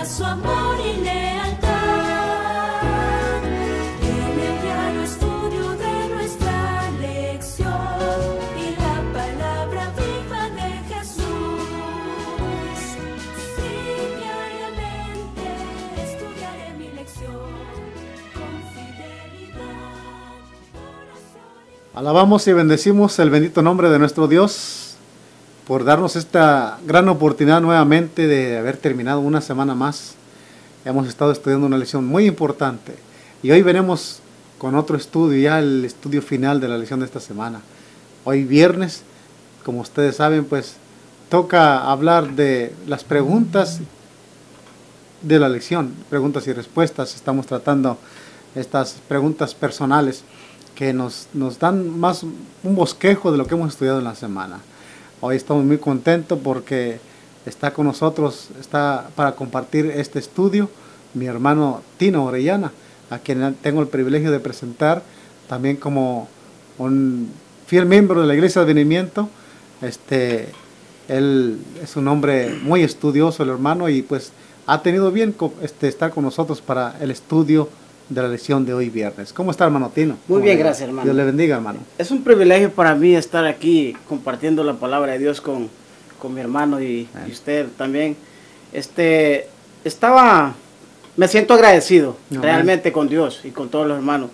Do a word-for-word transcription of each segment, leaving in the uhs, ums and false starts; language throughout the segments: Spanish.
su amor y lealtad. En el diario estudio de nuestra lección y la palabra viva de Jesús. Sí, diariamente estudiaré mi lección con fidelidad, oración y... Alabamos y bendecimos el bendito nombre de nuestro Dios por darnos esta gran oportunidad nuevamente de haber terminado una semana más. Hemos estado estudiando una lección muy importante y hoy venimos con otro estudio, ya el estudio final de la lección de esta semana. Hoy viernes, como ustedes saben, pues toca hablar de las preguntas de la lección, preguntas y respuestas. Estamos tratando estas preguntas personales que nos, nos dan más un bosquejo de lo que hemos estudiado en la semana. Hoy estamos muy contentos porque está con nosotros, está para compartir este estudio, mi hermano Tino Orellana, a quien tengo el privilegio de presentar también como un fiel miembro de la Iglesia de Advenimiento. Este, él es un hombre muy estudioso, el hermano, y pues ha tenido bien este, estar con nosotros para el estudio de la lección de hoy viernes. ¿Cómo está, hermano Tino? Muy bien, gracias, hermano. Dios le bendiga, hermano. Es un privilegio para mí estar aquí compartiendo la palabra de Dios con, con mi hermano y, y usted también. Este, estaba, me siento agradecido Amén. realmente con Dios y con todos los hermanos.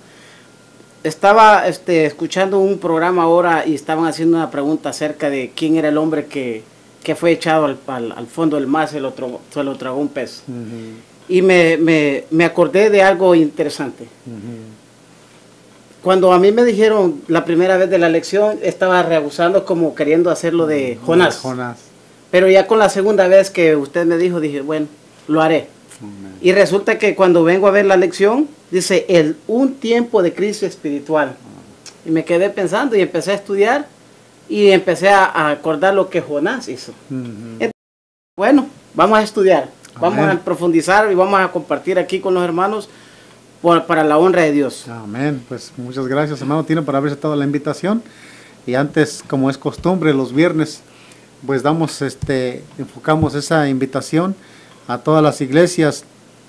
Estaba este, escuchando un programa ahora y estaban haciendo una pregunta acerca de quién era el hombre que, que fue echado al, al, al fondo del mar, se lo, tragó, se lo tragó un pez. Uh-huh. Y me, me, me acordé de algo interesante. Uh-huh. Cuando a mí me dijeron la primera vez de la lección, estaba rehusando como queriendo hacerlo de Jonás. Jonás. Pero ya con la segunda vez que usted me dijo, dije, bueno, lo haré. Uh-huh. Y resulta que cuando vengo a ver la lección, dice, el, un tiempo de crisis espiritual. Uh-huh. Y me quedé pensando y empecé a estudiar y empecé a, a acordar lo que Jonás hizo. Uh-huh. Entonces, bueno, vamos a estudiar. Vamos Amén. a profundizar y vamos a compartir aquí con los hermanos por, para la honra de Dios. Amén. Pues muchas gracias, hermano Tino, por haber aceptado la invitación. Y antes, como es costumbre, los viernes, pues damos, este, enfocamos esa invitación a todas las iglesias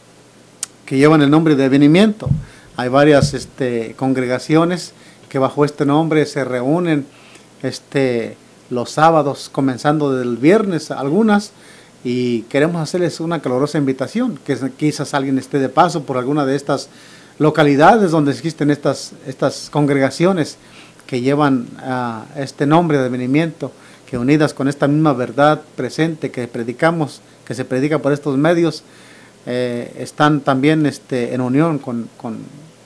que llevan el nombre de Advenimiento. Hay varias este, congregaciones que bajo este nombre se reúnen este, los sábados, comenzando del viernes, algunas. Y queremos hacerles una calurosa invitación, que quizás alguien esté de paso por alguna de estas localidades donde existen estas, estas congregaciones que llevan uh, este nombre de Advenimiento, que unidas con esta misma verdad presente que predicamos, que se predica por estos medios, eh, están también este, en unión con, con,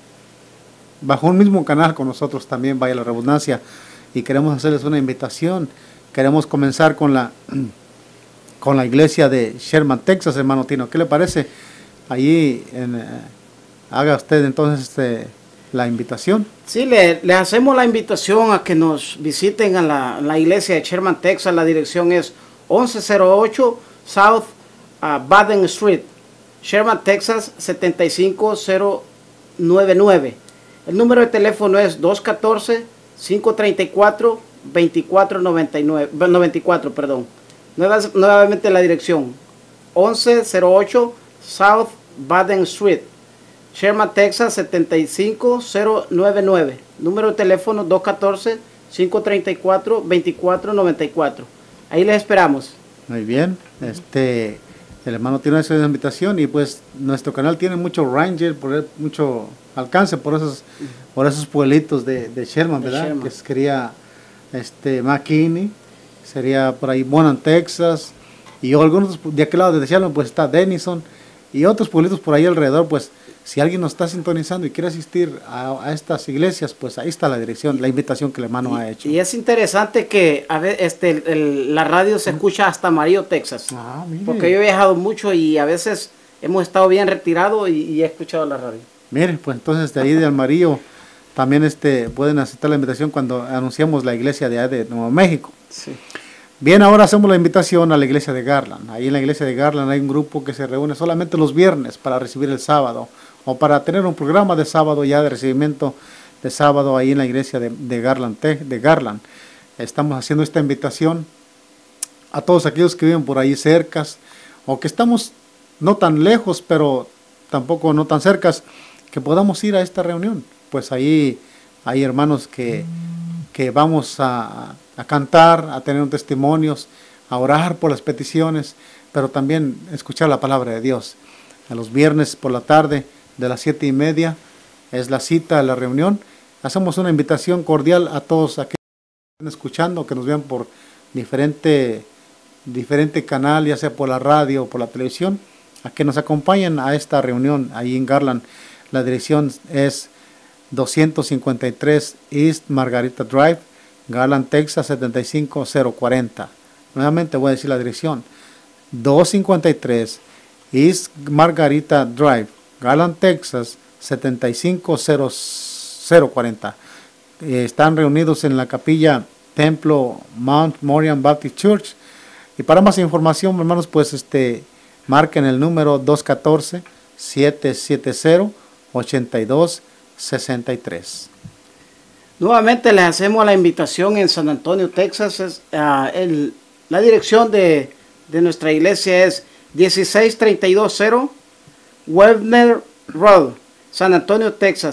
bajo un mismo canal con nosotros también, vaya la redundancia, y queremos hacerles una invitación. Queremos comenzar con la... con la iglesia de Sherman, Texas, hermano Tino. ¿Qué le parece? Allí en, eh, haga usted entonces este, la invitación. Sí, le, le hacemos la invitación a que nos visiten a la, la iglesia de Sherman, Texas. La dirección es once cero ocho South uh, Baden Street, Sherman, Texas setenta y cinco cero noventa y nueve. El número de teléfono es dos uno cuatro, cinco tres cuatro, dos cuatro noventa y cuatro, perdón. Nuevamente la dirección once cero ocho South Baden Street, Sherman, Texas setenta y cinco cero noventa y nueve. Número de teléfono dos uno cuatro, cinco tres cuatro, dos cuatro noventa y cuatro. Ahí les esperamos. Muy bien. Este, el hermano tiene esa invitación y pues nuestro canal tiene mucho ranger, por mucho alcance por esos, por esos pueblitos de, de Sherman, ¿verdad? De Sherman. Que sería este, McKinney. Sería por ahí Bonan, Texas, y algunos de aquel lado de Sherman pues está Denison, y otros pueblitos por ahí alrededor. Pues si alguien nos está sintonizando y quiere asistir a, a estas iglesias, pues ahí está la dirección, la invitación que el hermano y, ha hecho. Y es interesante que a ver, este, el, el, la radio se escucha hasta Amarillo, Texas, ah, porque yo he viajado mucho y a veces hemos estado bien retirados y, y he escuchado la radio. Mire, pues entonces de ahí de Amarillo también este, pueden aceptar la invitación cuando anunciamos la iglesia de, de Nuevo México. Sí. Bien, ahora hacemos la invitación a la iglesia de Garland. Ahí en la iglesia de Garland hay un grupo que se reúne solamente los viernes para recibir el sábado, o para tener un programa de sábado ya de recibimiento de sábado ahí en la iglesia de, de, Garland, de Garland. Estamos haciendo esta invitación a todos aquellos que viven por ahí cercas, o que estamos no tan lejos, pero tampoco no tan cercas, que podamos ir a esta reunión. Pues ahí hay hermanos que, que vamos a, a cantar, a tener testimonios, a orar por las peticiones, pero también escuchar la palabra de Dios. A los viernes por la tarde, de las siete y media, es la cita, la reunión. Hacemos una invitación cordial a todos aquellos que están escuchando, que nos vean por diferente, diferente canal, ya sea por la radio o por la televisión, a que nos acompañen a esta reunión ahí en Garland. La dirección es doscientos cincuenta y tres East Margarita Drive, Garland, Texas setenta y cinco cero cuarenta. Nuevamente voy a decir la dirección: doscientos cincuenta y tres East Margarita Drive, Garland, Texas setenta y cinco cero cuarenta. Eh, están reunidos en la capilla Templo Mount Moriah Baptist Church. Y para más información, hermanos, pues este marquen el número dos uno cuatro, siete siete cero, ocho dos seis tres. Nuevamente les hacemos la invitación en San Antonio, Texas. Es, uh, el, la dirección de, de nuestra iglesia es dieciséis treinta y dos cero Webner Road, San Antonio, Texas,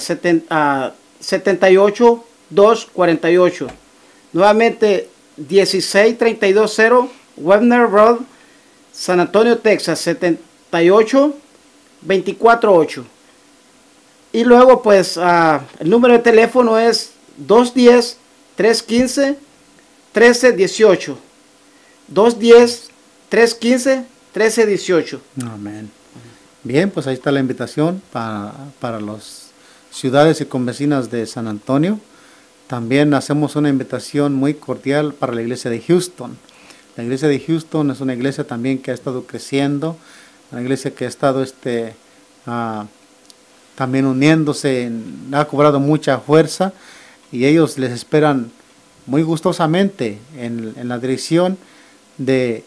setenta y ocho doscientos cuarenta y ocho. Nuevamente, dieciséis treinta y dos cero Webner Road, San Antonio, Texas, setenta y ocho veinticuatro ocho. Y luego, pues, uh, el número de teléfono es dos uno cero, tres uno cinco, uno tres uno ocho. dos uno cero, tres uno cinco, uno tres uno ocho. Amén. Bien, pues ahí está la invitación para, para las ciudades y convecinas de San Antonio. También hacemos una invitación muy cordial para la iglesia de Houston. La iglesia de Houston es una iglesia también que ha estado creciendo, una iglesia que ha estado este, uh, también uniéndose, en, ha cobrado mucha fuerza, y ellos les esperan muy gustosamente en, en la dirección de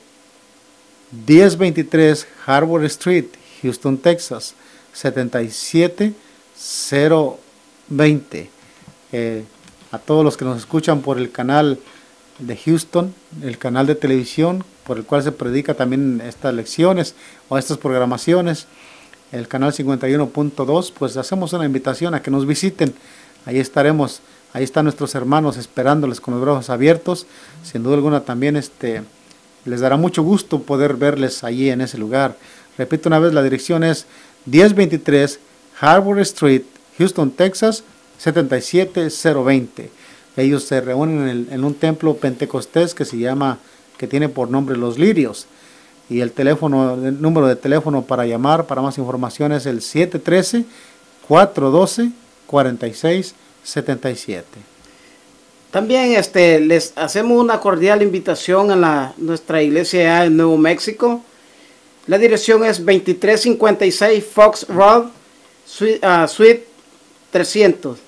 diez veintitrés Harbor Street, Houston, Texas, setenta y siete cero veinte. Eh, a todos los que nos escuchan por el canal de Houston, el canal de televisión por el cual se predica también estas lecciones o estas programaciones, el canal cincuenta y uno punto dos, pues hacemos una invitación a que nos visiten. Ahí estaremos, ahí están nuestros hermanos esperándoles con los brazos abiertos. Sin duda alguna también este, les dará mucho gusto poder verles allí en ese lugar. Repito una vez, la dirección es diez veintitrés Harbor Street, Houston, Texas, setenta y siete cero veinte. Ellos se reúnen en, el, en un templo pentecostés que se llama, que tiene por nombre Los Lirios. Y el teléfono, el número de teléfono para llamar, para más información, es el siete uno tres, cuatro uno dos, cuatro seis siete siete. También este, les hacemos una cordial invitación a la, nuestra iglesia en Nuevo México. La dirección es veintitrés cincuenta y seis Fox Road, Suite, uh, Suite trescientos,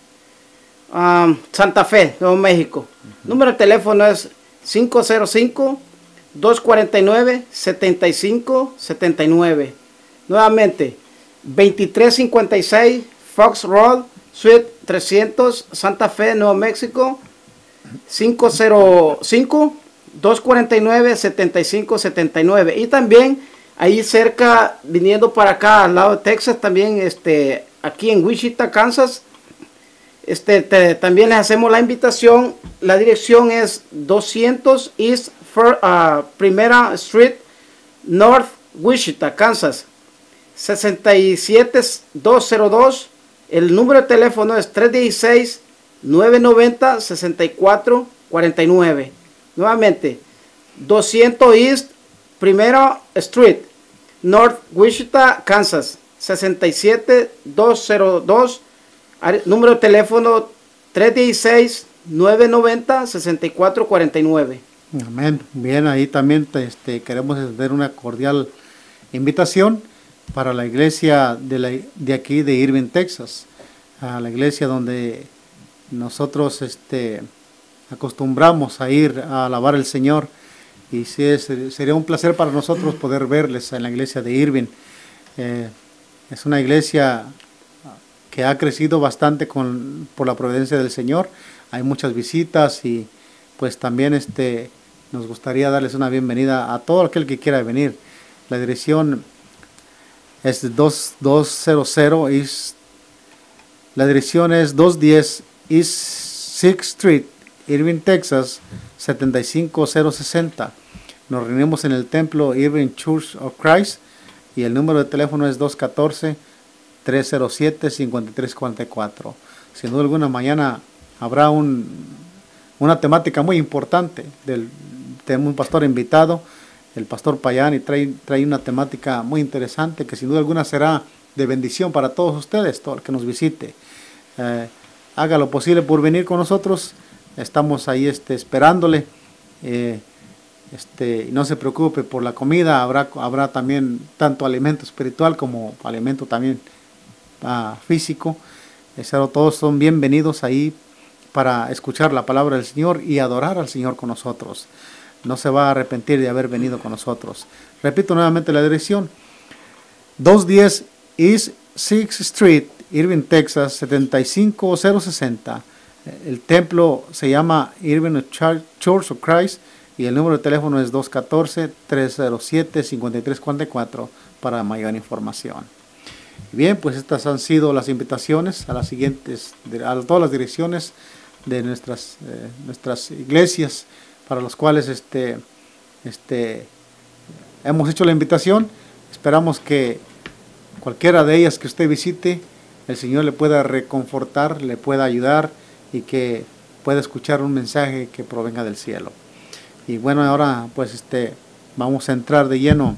um, Santa Fe, Nuevo México. Uh-huh. Número de teléfono es cinco cero cinco, dos cuatro nueve, siete cinco siete nueve. Nuevamente, veintitrés cincuenta y seis Fox Road, Suite trescientos, Santa Fe, Nuevo México, cinco cero cinco, dos cuatro nueve, siete cinco siete nueve. Y también ahí cerca, viniendo para acá al lado de Texas, también este, aquí en Wichita, Kansas, este, te, también les hacemos la invitación. La dirección es doscientos East for, uh, Primera Street, North Wichita, Kansas, sesenta y siete doscientos dos. El número de teléfono es tres uno seis, nueve nueve cero, seis cuatro cuatro nueve. Nuevamente, doscientos East Primera Street, North Wichita, Kansas, sesenta y siete doscientos dos. Número de teléfono tres uno seis, nueve nueve cero, seis cuatro cuatro nueve. Amén. Bien, ahí también este, queremos extender una cordial invitación para la iglesia de, la, de aquí de Irving, Texas, a la iglesia donde nosotros este, acostumbramos a ir a alabar al Señor, y sí, es, sería un placer para nosotros poder verles en la iglesia de Irving. Eh, es una iglesia que ha crecido bastante con, por la providencia del Señor. Hay muchas visitas, y pues también este, nos gustaría darles una bienvenida a todo aquel que quiera venir. La dirección es dos doscientos East, la dirección es doscientos diez East sixth Street, Irving, Texas, setenta y cinco mil sesenta. Nos reunimos en el templo Irving Church of Christ y el número de teléfono es dos uno cuatro, tres cero siete, cinco tres cuatro cuatro. Sin duda alguna, mañana habrá un, una temática muy importante. Del, tenemos un pastor invitado, el pastor Payán, y trae, trae una temática muy interesante que sin duda alguna será de bendición para todos ustedes, todo el que nos visite. Eh, haga lo posible por venir con nosotros. Estamos ahí este, esperándole. Eh, este, no se preocupe por la comida. Habrá, habrá también tanto alimento espiritual como alimento también uh, físico. Eso, todos son bienvenidos ahí para escuchar la palabra del Señor y adorar al Señor con nosotros. No se va a arrepentir de haber venido con nosotros. Repito nuevamente la dirección. doscientos diez East sixth Street, Irving, Texas, setenta y cinco mil sesenta. El templo se llama Irving Church of Christ y el número de teléfono es dos uno cuatro, tres cero siete, cinco tres cuatro cuatro para mayor información. Bien, pues estas han sido las invitaciones a las siguientes, a todas las direcciones de nuestras, eh, nuestras iglesias para los cuales este, este, hemos hecho la invitación. Esperamos que cualquiera de ellas que usted visite, el Señor le pueda reconfortar, le pueda ayudar y que pueda escuchar un mensaje que provenga del cielo. Y bueno, ahora pues este, vamos a entrar de lleno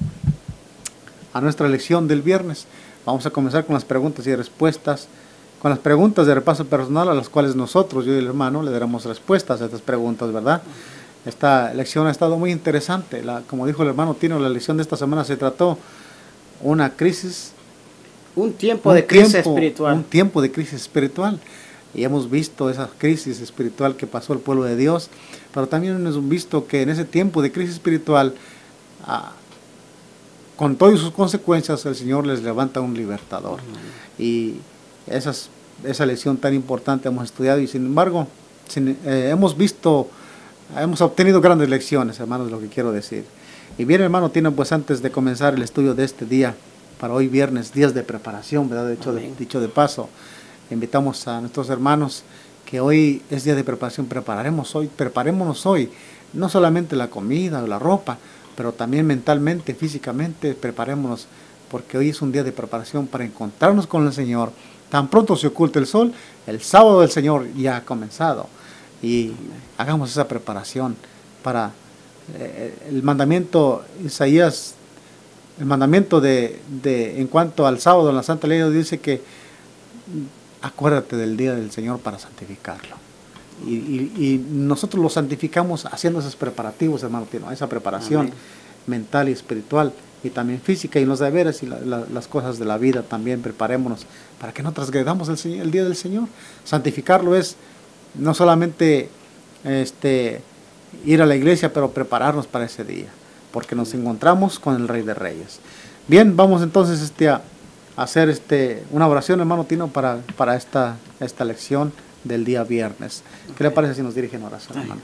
a nuestra lección del viernes. Vamos a comenzar con las preguntas y respuestas, con las preguntas de repaso personal a las cuales nosotros, yo y el hermano, le daremos respuestas a estas preguntas, ¿verdad? Esta lección ha estado muy interesante. La, como dijo el hermano Tino, la lección de esta semana se trató una crisis. Un tiempo un de crisis tiempo, espiritual. Un tiempo de crisis espiritual. Y hemos visto esa crisis espiritual que pasó el pueblo de Dios, pero también hemos visto que en ese tiempo de crisis espiritual, ah, con todas sus consecuencias, el Señor les levanta un libertador. Uh-huh. Y esas, esa lección tan importante hemos estudiado y sin embargo, sin, eh, hemos visto, hemos obtenido grandes lecciones, hermanos, es lo que quiero decir. Y bien, hermano, tienen pues antes de comenzar el estudio de este día, para hoy viernes, días de preparación, ¿verdad? De hecho, de, dicho de paso, invitamos a nuestros hermanos que hoy es día de preparación, prepararemos hoy, preparémonos hoy, no solamente la comida o la ropa, pero también mentalmente, físicamente, preparémonos, porque hoy es un día de preparación para encontrarnos con el Señor. Tan pronto se oculte el sol, el sábado del Señor ya ha comenzado. Y hagamos esa preparación para eh, el mandamiento, Isaías, el mandamiento de, de en cuanto al sábado en la Santa Ley dice que acuérdate del día del Señor para santificarlo. Y, y, y nosotros lo santificamos haciendo esos preparativos, hermano, esa preparación Amén. Mental y espiritual y también física y los deberes y la, la, las cosas de la vida también preparémonos para que no transgredamos el, Señor, el día del Señor. Santificarlo es no solamente este, ir a la iglesia, pero prepararnos para ese día, porque nos encontramos con el Rey de Reyes. Bien, vamos entonces este, a hacer este, una oración, hermano Tino, para, para esta, esta lección del día viernes. ¿Qué le parece si nos dirigen oración, hermano?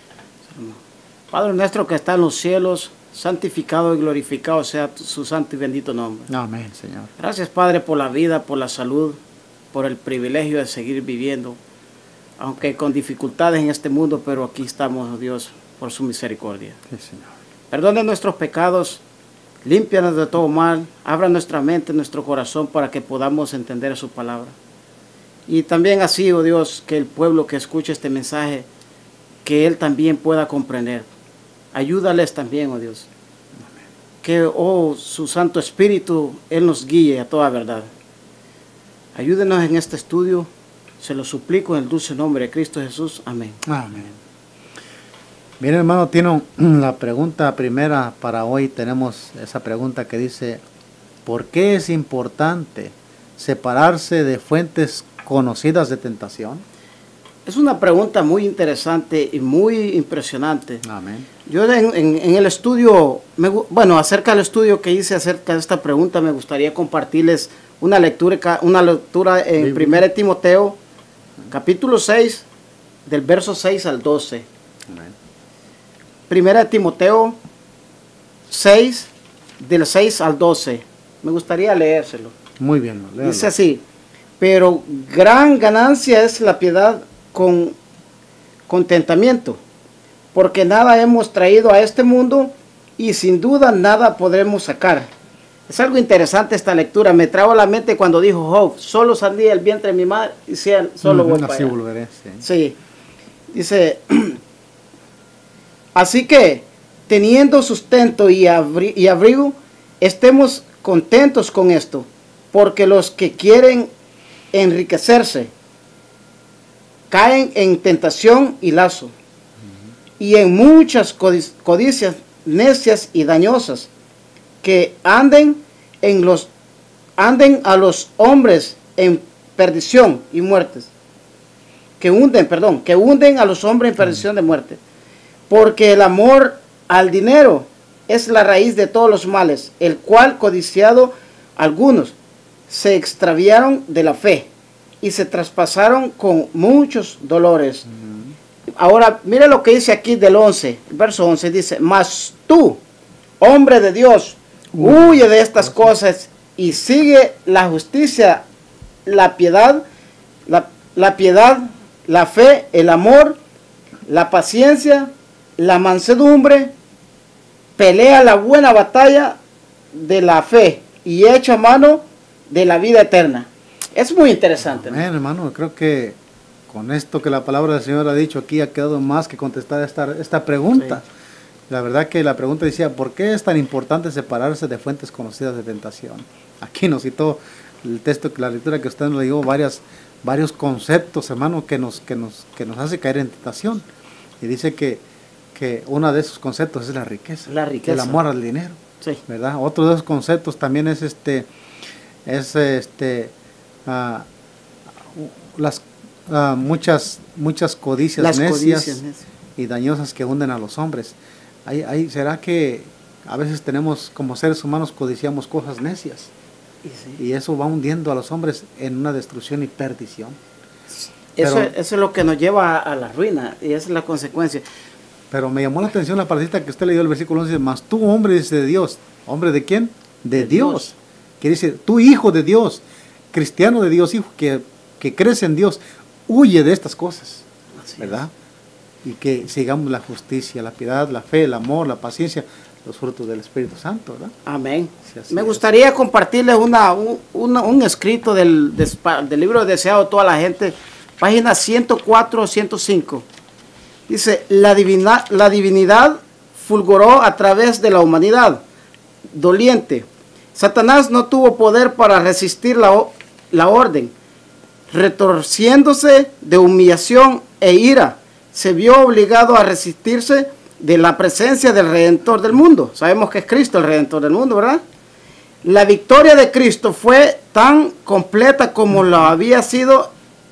Padre nuestro que está en los cielos, santificado y glorificado sea su santo y bendito nombre. Amén, Señor. Gracias, Padre, por la vida, por la salud, por el privilegio de seguir viviendo, aunque con dificultades en este mundo, pero aquí estamos, Dios, por su misericordia. Sí, Señor. Perdone nuestros pecados, límpianos de todo mal, abra nuestra mente, nuestro corazón para que podamos entender su palabra. Y también así, oh Dios, que el pueblo que escuche este mensaje, que él también pueda comprender. Ayúdales también, oh Dios. Amén. Que, oh, su Santo Espíritu, Él nos guíe a toda verdad. Ayúdenos en este estudio, se lo suplico en el dulce nombre de Cristo Jesús. Amén. Amén. Bien, hermano, tiene la pregunta primera para hoy. Tenemos esa pregunta que dice, ¿por qué es importante separarse de fuentes conocidas de tentación? Es una pregunta muy interesante y muy impresionante. Amén. Yo en, en, en el estudio, me, bueno, acerca del estudio que hice acerca de esta pregunta, me gustaría compartirles una lectura, una lectura en primera de Timoteo, capítulo seis, del verso seis al doce. Amén. primera de Timoteo seis, del seis al doce. Me gustaría leérselo. Muy bien, léalo. Dice así, pero gran ganancia es la piedad con contentamiento, porque nada hemos traído a este mundo y sin duda nada podremos sacar. Es algo interesante esta lectura, me trajo a la mente cuando dijo Job, solo salí del vientre de mi madre y solo Ujú, voy para así allá. volveré, sí. Sí, dice, así que teniendo sustento y, abri y abrigo, estemos contentos con esto, porque los que quieren enriquecerse caen en tentación y lazo, uh-huh. y en muchas codic codicias necias y dañosas, que anden en los anden a los hombres en perdición y muertes, que hunden, perdón, que hunden a los hombres en perdición de muerte, porque el amor al dinero es la raíz de todos los males, el cual codiciado algunos se extraviaron de la fe y se traspasaron con muchos dolores. Uh-huh. Ahora, mire lo que dice aquí del once, verso once, dice, mas tú, hombre de Dios, uh, huye de estas cosas y sigue la justicia, la piedad, la, la piedad, la fe, el amor, la paciencia, la mansedumbre, pelea la buena batalla de la fe y echa mano de la vida eterna. Es muy interesante, ¿no? Amén, hermano, creo que con esto que la palabra del Señor ha dicho aquí ha quedado más que contestar esta, esta pregunta. Sí. La verdad que la pregunta decía, ¿por qué es tan importante separarse de fuentes conocidas de tentación? Aquí nos citó el texto, la lectura que usted nos dio, varias, varios conceptos, hermano, que nos, que, nos, que nos hace caer en tentación. Y dice que, que uno de esos conceptos es la riqueza, la riqueza. El amor al dinero, sí. ¿verdad? Otro de esos conceptos también es este, es este, uh, las uh, muchas, muchas codicias las necias, codicias necias y dañosas que hunden a los hombres. Ahí, ahí, ¿será que a veces tenemos, como seres humanos, codiciamos cosas necias? Sí. Y eso va hundiendo a los hombres en una destrucción y perdición. Eso, pero, eso es lo que nos lleva a, a la ruina, y esa es la consecuencia. Pero me llamó la atención la partecita que usted leyó, el versículo once, más tú, hombre, dice de Dios. ¿Hombre de quién? De, de Dios. Dios. Que dice, tú, hijo de Dios, cristiano de Dios, hijo que, que crece en Dios, huye de estas cosas, así ¿verdad? Es. Y que sigamos la justicia, la piedad, la fe, el amor, la paciencia, los frutos del Espíritu Santo, ¿verdad? Amén. Sí, me es. gustaría compartirles una, un, una, un escrito del, del, del libro deseado de toda la gente, página ciento cuatro, ciento cinco. Dice, la, divina, la divinidad fulguró a través de la humanidad doliente. Satanás no tuvo poder para resistir la, la orden. Retorciéndose de humillación e ira, se vio obligado a resistirse de la presencia del Redentor del mundo. Sabemos que es Cristo el Redentor del mundo, ¿verdad? La victoria de Cristo fue tan completa como lo había sido,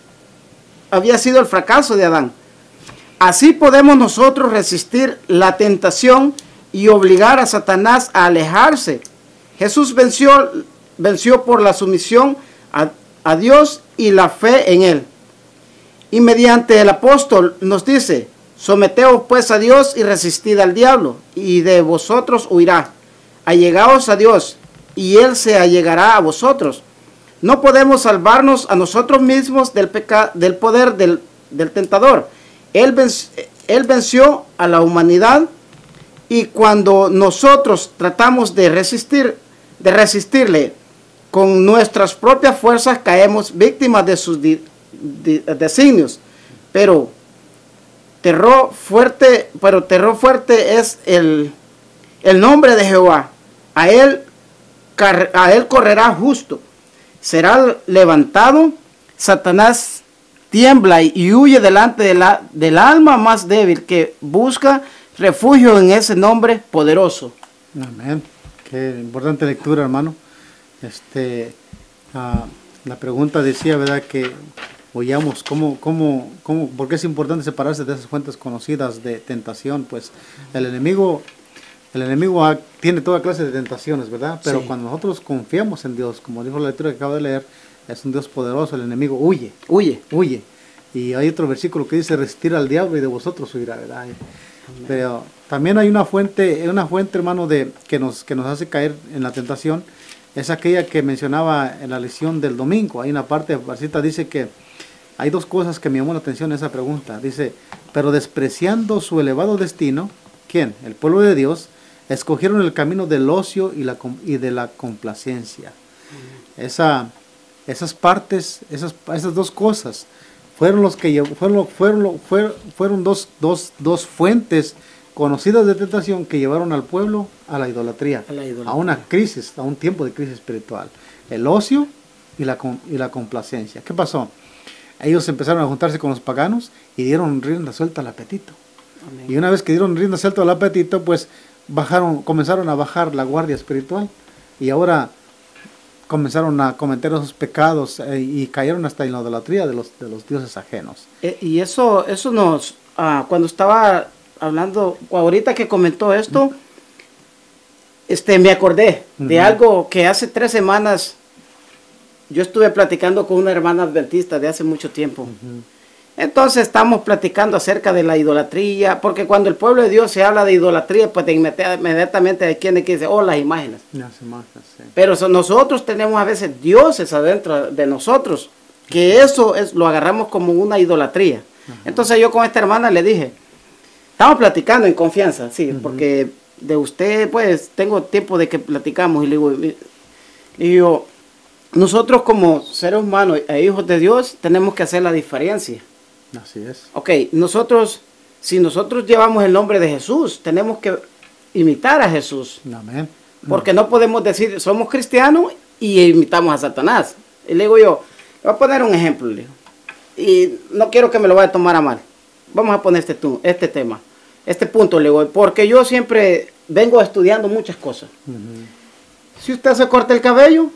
había sido el fracaso de Adán. Así podemos nosotros resistir la tentación y obligar a Satanás a alejarse. Jesús venció, venció por la sumisión a, a Dios y la fe en Él. Y mediante el apóstol nos dice, someteos pues a Dios y resistid al diablo, y de vosotros huirá. Allegaos a Dios, y Él se allegará a vosotros. No podemos salvarnos a nosotros mismos del, peca del poder del, del tentador. Él, venció, él venció a la humanidad, y cuando nosotros tratamos de resistir, de resistirle con nuestras propias fuerzas, caemos víctimas de sus di, di, designios. Pero terror fuerte, pero terror fuerte es el, el nombre de Jehová. A él, a él correrá justo. Será levantado. Satanás tiembla y huye delante de la, del alma más débil que busca refugio en ese nombre poderoso. Amén. Qué importante lectura, hermano. Este, uh, la pregunta decía, ¿verdad? Que oyamos cómo, cómo, cómo, por qué es importante separarse de esas fuentes conocidas de tentación. Pues el enemigo, el enemigo ha, tiene toda clase de tentaciones, ¿verdad? Pero sí, cuando nosotros confiamos en Dios, como dijo la lectura que acabo de leer, es un Dios poderoso, el enemigo huye, huye, huye. Y hay otro versículo que dice, resistir al diablo y de vosotros huirá, ¿verdad? Amén. Pero también hay una fuente, una fuente, hermano, de que nos, que nos hace caer en la tentación, es aquella que mencionaba en la lección del domingo. Hay una parte, Barcita dice que hay dos cosas que me llamó la atención en esa pregunta. Dice, pero despreciando su elevado destino, ¿quién? El pueblo de Dios, escogieron el camino del ocio y, la, y de la complacencia. Mm. Esa, esas partes, esas, esas dos cosas, fueron los que fueron, fueron, fueron, fueron dos, dos, dos fuentes conocidas de tentación que llevaron al pueblo a la idolatría, a, la idolatría. a una crisis, a un tiempo de crisis espiritual. El ocio y la, y la complacencia. ¿Qué pasó? Ellos empezaron a juntarse con los paganos y dieron rienda suelta al apetito. Amén. Y una vez que dieron rienda suelta al apetito, pues bajaron, comenzaron a bajar la guardia espiritual y ahora comenzaron a cometer esos pecados eh, y cayeron hasta en la idolatría de los, de los dioses ajenos. Eh, y eso, eso nos, ah, cuando estaba hablando, ahorita que comentó esto, uh-huh. este, me acordé uh-huh. de algo que hace tres semanas yo estuve platicando con una hermana adventista de hace mucho tiempo. Uh-huh. Entonces estamos platicando acerca de la idolatría, porque cuando el pueblo de Dios se habla de idolatría, pues inmediatamente hay quienes dicen, oh, las imágenes. Las imágenes, sí. Pero so, nosotros tenemos a veces dioses adentro de nosotros, que eso es, lo agarramos como una idolatría. Uh-huh. Entonces yo con esta hermana le dije, estamos platicando en confianza, sí, uh-huh. porque de usted, pues, tengo tiempo de que platicamos, y le digo, le digo, nosotros como seres humanos e hijos de Dios tenemos que hacer la diferencia. Así es. Ok, nosotros, si nosotros llevamos el nombre de Jesús, tenemos que imitar a Jesús. Amén. Porque no podemos decir, somos cristianos y imitamos a Satanás. Y le digo yo, le voy a poner un ejemplo, le digo, y no quiero que me lo vaya a tomar a mal. Vamos a poner este, este tema, este punto, le digo, porque yo siempre vengo estudiando muchas cosas. Uh-huh. Si usted se corta el cabello,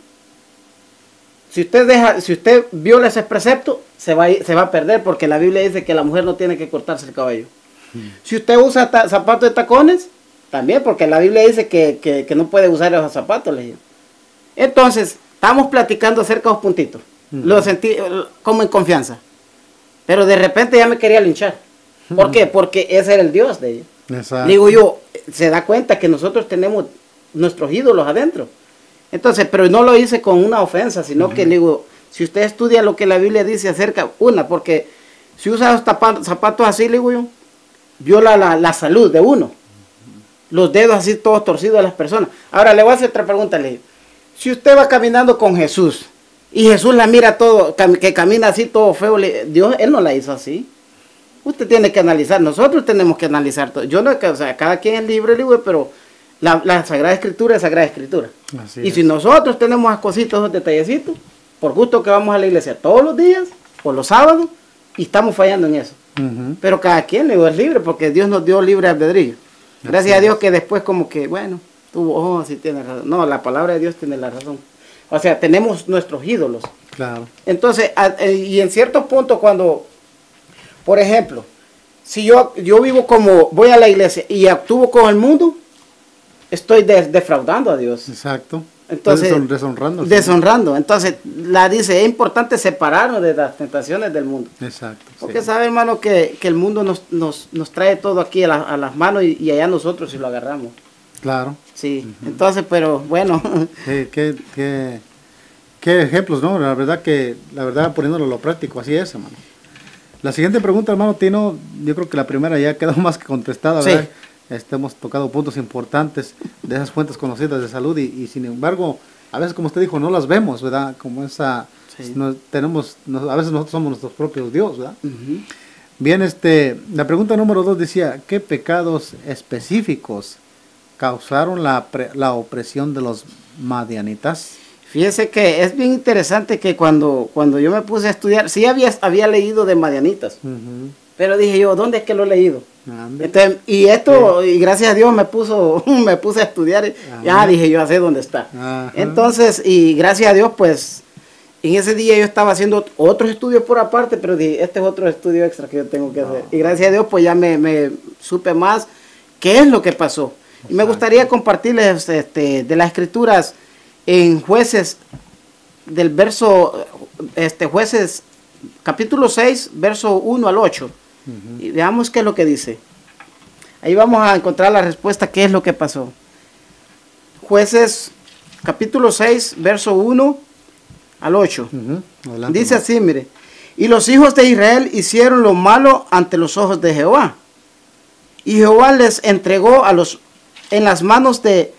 Si usted, deja, si usted viola ese precepto, se va, se va a perder, porque la Biblia dice que la mujer no tiene que cortarse el cabello. Mm. Si usted usa ta, zapatos de tacones, también, porque la Biblia dice que, que, que no puede usar esos zapatos. Le digo. Entonces, estamos platicando acerca de los puntitos. Mm. Lo sentí como en confianza. Pero de repente ya me quería linchar. ¿Por mm. qué? Porque ese era el Dios de ella. Exacto. Le digo yo, se da cuenta que nosotros tenemos nuestros ídolos adentro. Entonces, pero no lo hice con una ofensa, sino uh-huh. que le digo, si usted estudia lo que la Biblia dice acerca, una, porque si usa los zapatos, zapatos así, le digo yo, viola la, la salud de uno. Uh-huh. Los dedos así todos torcidos de las personas. Ahora le voy a hacer otra pregunta, le digo, si usted va caminando con Jesús, y Jesús la mira todo, que camina así todo feo, le, Dios, Él no la hizo así. Usted tiene que analizar, nosotros tenemos que analizar todo. Yo no, o sea, cada quien es libre, le digo, pero La, la Sagrada Escritura es Sagrada Escritura. Así y es. Si nosotros tenemos las cositas, esos detallecitos, por gusto que vamos a la iglesia todos los días, por los sábados, y estamos fallando en eso. Uh-huh. Pero cada quien le es libre, porque Dios nos dio libre albedrío. Gracias Así a Dios es. Que después como que, bueno, tuvo, oh, sí tiene razón. No, la palabra de Dios tiene la razón. O sea, tenemos nuestros ídolos. Claro. Entonces, a, y en ciertos puntos cuando, por ejemplo, si yo, yo vivo como, voy a la iglesia y actúo con el mundo, estoy de, defraudando a Dios. Exacto. Entonces, deshonrando. Deshonrando. Entonces, la dice, es importante separarnos de las tentaciones del mundo. Exacto. Porque sí. sabe, hermano, que, que el mundo nos, nos, nos trae todo aquí a, la, a las manos y, y allá nosotros si lo agarramos. Claro. Sí. Uh-huh. Entonces, pero bueno. Sí, qué, qué, qué ejemplos, ¿no? La verdad que, la verdad, poniéndolo a lo práctico, así es, hermano. La siguiente pregunta, hermano Tino, yo creo que la primera ya quedó más que contestada, ¿verdad? Sí. Este, hemos tocado puntos importantes de esas fuentes conocidas de salud y, y sin embargo, a veces como usted dijo, no las vemos, ¿verdad? Como esa, sí. no, tenemos, no, a veces nosotros somos nuestros propios Dios, ¿verdad? Uh-huh. Bien, este, la pregunta número dos decía, ¿qué pecados específicos causaron la, pre, la opresión de los madianitas? Fíjese que es bien interesante que cuando, cuando yo me puse a estudiar, sí había, había leído de madianitas, uh-huh. pero dije yo, ¿dónde es que lo he leído? Entonces, y esto, sí. y gracias a Dios me puso, me puse a estudiar, Ajá. ya dije yo, sé dónde está. Ajá. Entonces, y gracias a Dios, pues, en ese día yo estaba haciendo otros estudios por aparte, pero dije, este es otro estudio extra que yo tengo que hacer. No. Y gracias a Dios, pues ya me, me supe más qué es lo que pasó. Exacto. Y me gustaría compartirles este, de las escrituras en Jueces, del verso, este, Jueces, capítulo seis, verso uno al ocho. Uh-huh. Y veamos qué es lo que dice. Ahí vamos a encontrar la respuesta, qué es lo que pasó. Jueces capítulo seis, verso uno al ocho. Ujú. Adelante, Dice hermano. así, mire. Y los hijos de Israel hicieron lo malo ante los ojos de Jehová. Y Jehová les entregó a los, en las manos de,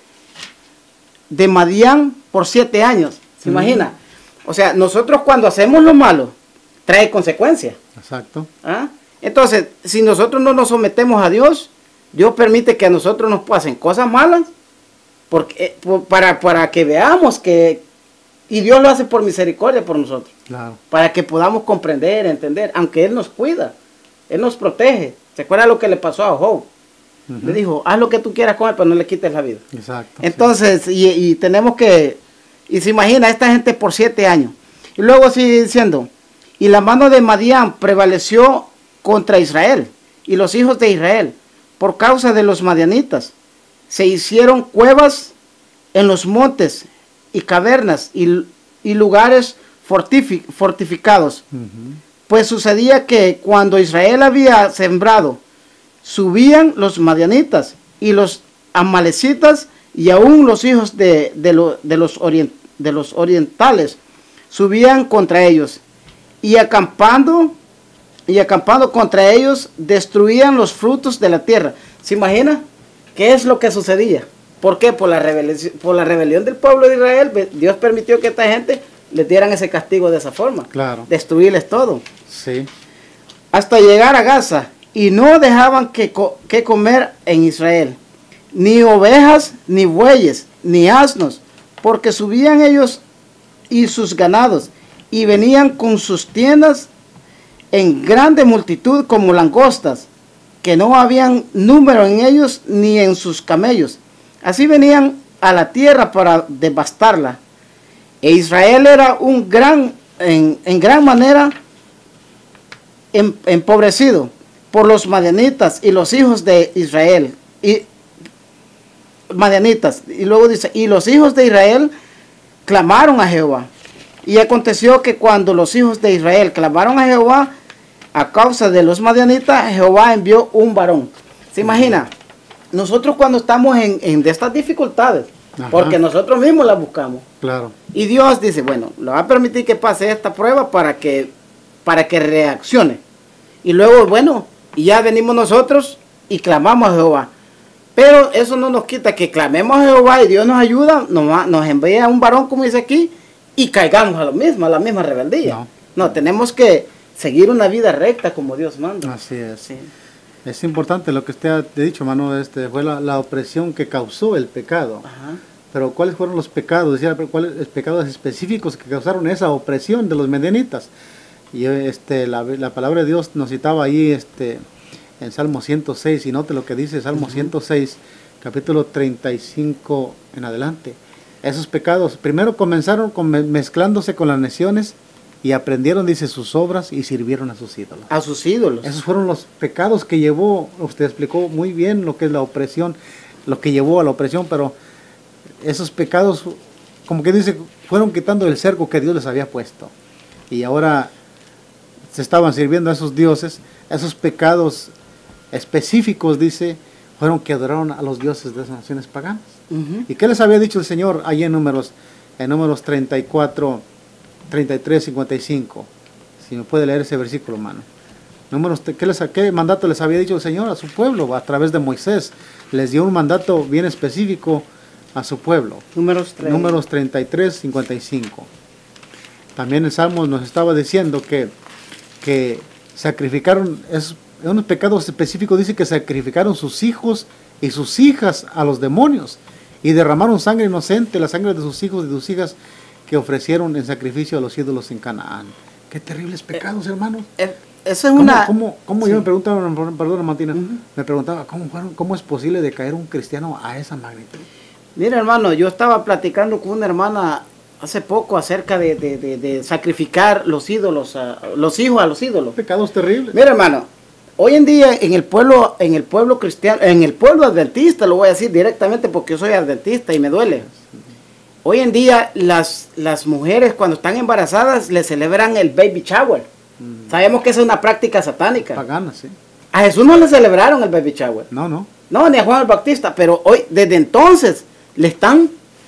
de Madián por siete años. ¿Se Ujú. imagina? O sea, nosotros cuando hacemos lo malo, trae consecuencias. Exacto. ¿Ah? Entonces, si nosotros no nos sometemos a Dios, Dios permite que a nosotros nos pasen cosas malas porque, eh, por- para, para que veamos que, y Dios lo hace por misericordia por nosotros, Claro. para que podamos comprender, entender, aunque Él nos cuida, Él nos protege. ¿Se acuerda lo que le pasó a Job? Ujú. Le dijo, haz lo que tú quieras con él, pero no le quites la vida. Exacto. sí. Entonces, y, y tenemos que, y se imagina, esta gente por siete años. Y luego sigue diciendo, y la mano de Madián prevaleció contra Israel, y los hijos de Israel, por causa de los madianitas, se hicieron cuevas en los montes, y cavernas, y, y lugares fortifi- fortificados. Ujú. Pues sucedía que cuando Israel había sembrado, subían los madianitas y los amalecitas y aún los hijos de, de, lo- de los, orien- de los orientales subían contra ellos y acampando y acampando contra ellos destruían los frutos de la tierra. ¿Se imagina qué es lo que sucedía? ¿Por qué? Por la rebelión, por la rebelión del pueblo de Israel, ve- Dios permitió que esta gente les dieran ese castigo de esa forma. Claro. Destruirles todo. Sí. Hasta llegar a Gaza, y no dejaban que, co- que comer en Israel, ni ovejas, ni bueyes, ni asnos, porque subían ellos y sus ganados, y venían con sus tiendas en grande multitud como langostas, que no habían número en ellos ni en sus camellos. Así venían a la tierra para devastarla. E Israel era un gran, en, en gran manera em- empobrecido por los madianitas y los hijos de Israel. Y madianitas. Y luego dice, y los hijos de Israel clamaron a Jehová. Y aconteció que cuando los hijos de Israel clamaron a Jehová a causa de los madianitas, Jehová envió un varón. ¿Se imagina? Nosotros cuando estamos en, en de estas dificultades, Ajá. porque nosotros mismos las buscamos, Claro. y Dios dice, bueno, le va a permitir que pase esta prueba para que, para que reaccione. Y luego, bueno, y ya venimos nosotros y clamamos a Jehová. Pero eso no nos quita que clamemos a Jehová y Dios nos ayuda, nos, va- nos envía un varón, como dice aquí, y caigamos a lo mismo, a la misma rebeldía. No. No, tenemos que seguir una vida recta como Dios manda. Así es. Sí. Es importante lo que usted ha dicho, hermano. Este, fue la, la opresión que causó el pecado. Ajá. Pero ¿cuáles fueron los pecados? Decía, pero ¿cuáles los pecados específicos que causaron esa opresión de los medianitas? Y este, la, la palabra de Dios nos citaba ahí este, en Salmo ciento seis, y note lo que dice Salmo Ujú. ciento seis, capítulo treinta y cinco en adelante. Esos pecados primero comenzaron con, me- mezclándose con las naciones y aprendieron, dice, sus obras y sirvieron a sus ídolos. A sus ídolos. Esos fueron los pecados que llevó, usted explicó muy bien lo que es la opresión, lo que llevó a la opresión, pero esos pecados, como que dice, fueron quitando el cerco que Dios les había puesto. Y ahora se estaban sirviendo a esos dioses, esos pecados específicos, dice, fueron que adoraron a los dioses de esas naciones paganas. Ujú. ¿Y qué les había dicho el Señor ahí en números, en números treinta y cuatro, treinta y tres, cincuenta y cinco? Si me puede leer ese versículo, hermano. Números, ¿qué, les, ¿Qué mandato les había dicho el Señor a su pueblo? A través de Moisés. Les dio un mandato bien específico a su pueblo. Números tres. Números treinta y tres, cincuenta y cinco. También el Salmo nos estaba diciendo que, que sacrificaron, es, en unos pecados específicos dice que sacrificaron sus hijos y sus hijas a los demonios y derramaron sangre inocente, la sangre de sus hijos y de sus hijas que ofrecieron en sacrificio a los ídolos en Canaán. Qué terribles pecados, hermanos. Eh, Eso es ¿Cómo, una... cómo, cómo Sí. yo me preguntaba, perdón, Martina, Ujú. me preguntaba, ¿cómo, fueron- ¿cómo es posible de caer un cristiano a esa magnitud? Mira, hermano, yo estaba platicando con una hermana hace poco acerca de, de- de- de sacrificar los ídolos, a, los hijos a los ídolos. Pecados terribles. Mira, hermano, hoy en día en el pueblo, en el pueblo cristiano, en el pueblo adventista, lo voy a decir directamente porque yo soy adventista y me duele. Hoy en día las, las mujeres cuando están embarazadas le celebran el baby shower. Mm, Sabemos que esa es una práctica satánica. Paganas, sí. A Jesús no le celebraron el baby shower. No, no. No, ni a Juan el Bautista, pero hoy, desde entonces, le están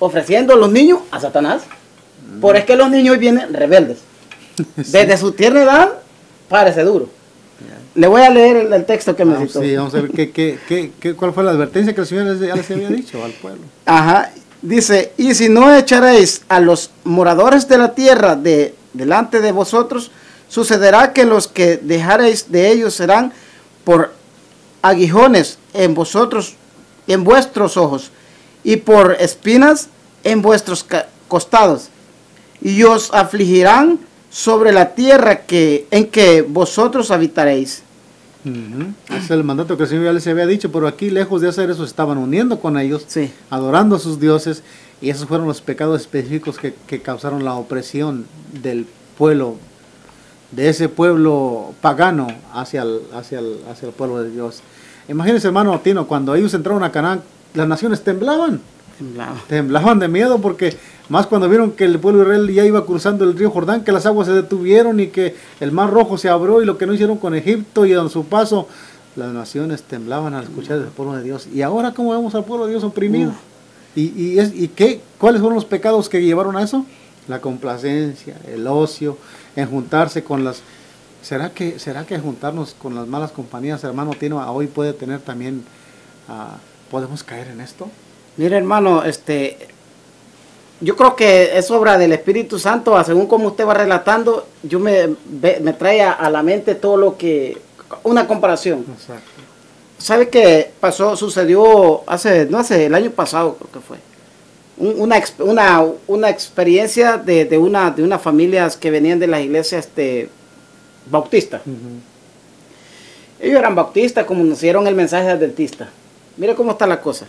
ofreciendo los niños a Satanás. Mm. Por es que los niños vienen rebeldes. Sí. Desde su tierna edad, parece duro. Yeah. Le voy a leer el, el texto que me ah, citó. Sí, vamos a ver qué, qué, qué, qué, cuál fue la advertencia que el Señor ya les había dicho al pueblo. Ajá. Dice, y si no echaréis a los moradores de la tierra de delante de vosotros, sucederá que los que dejaréis de ellos serán por aguijones en vosotros, en vuestros ojos, y por espinas en vuestros costados, y os afligirán sobre la tierra que, en que vosotros habitaréis. Uh-huh. Ese es el mandato que el Señor ya les había dicho, pero aquí lejos de hacer eso estaban uniendo con ellos, sí, adorando a sus dioses, y esos fueron los pecados específicos que, que causaron la opresión del pueblo, de ese pueblo pagano hacia el, hacia el, hacia el pueblo de Dios. Imagínense, hermano Tino, cuando ellos entraron a Canaán, las naciones temblaban, temblaban, temblaban de miedo, porque más cuando vieron que el pueblo de Israel ya iba cruzando el río Jordán, que las aguas se detuvieron y que el mar rojo se abrió, y lo que no hicieron con Egipto y en su paso, las naciones temblaban al escuchar el pueblo de Dios. Y ahora, ¿cómo vemos al pueblo de Dios oprimido? Uh. ¿Y, y, es, y qué, cuáles fueron los pecados que llevaron a eso? La complacencia, el ocio, en juntarse con las... ¿Será que, será que juntarnos con las malas compañías, hermano Tino, hoy puede tener también... Uh, ¿podemos caer en esto? Mire, hermano, este... yo creo que es obra del Espíritu Santo, según como usted va relatando, yo me, me trae a la mente todo lo que... una comparación. Exacto. ¿Sabe qué pasó? Sucedió hace, no hace, el año pasado creo que fue. Una, una, una experiencia de, de, una, de unas familias que venían de las iglesias este, bautistas. Uh-huh. Ellos eran bautistas, como nos dieron el mensaje adventista. Mire cómo está la cosa.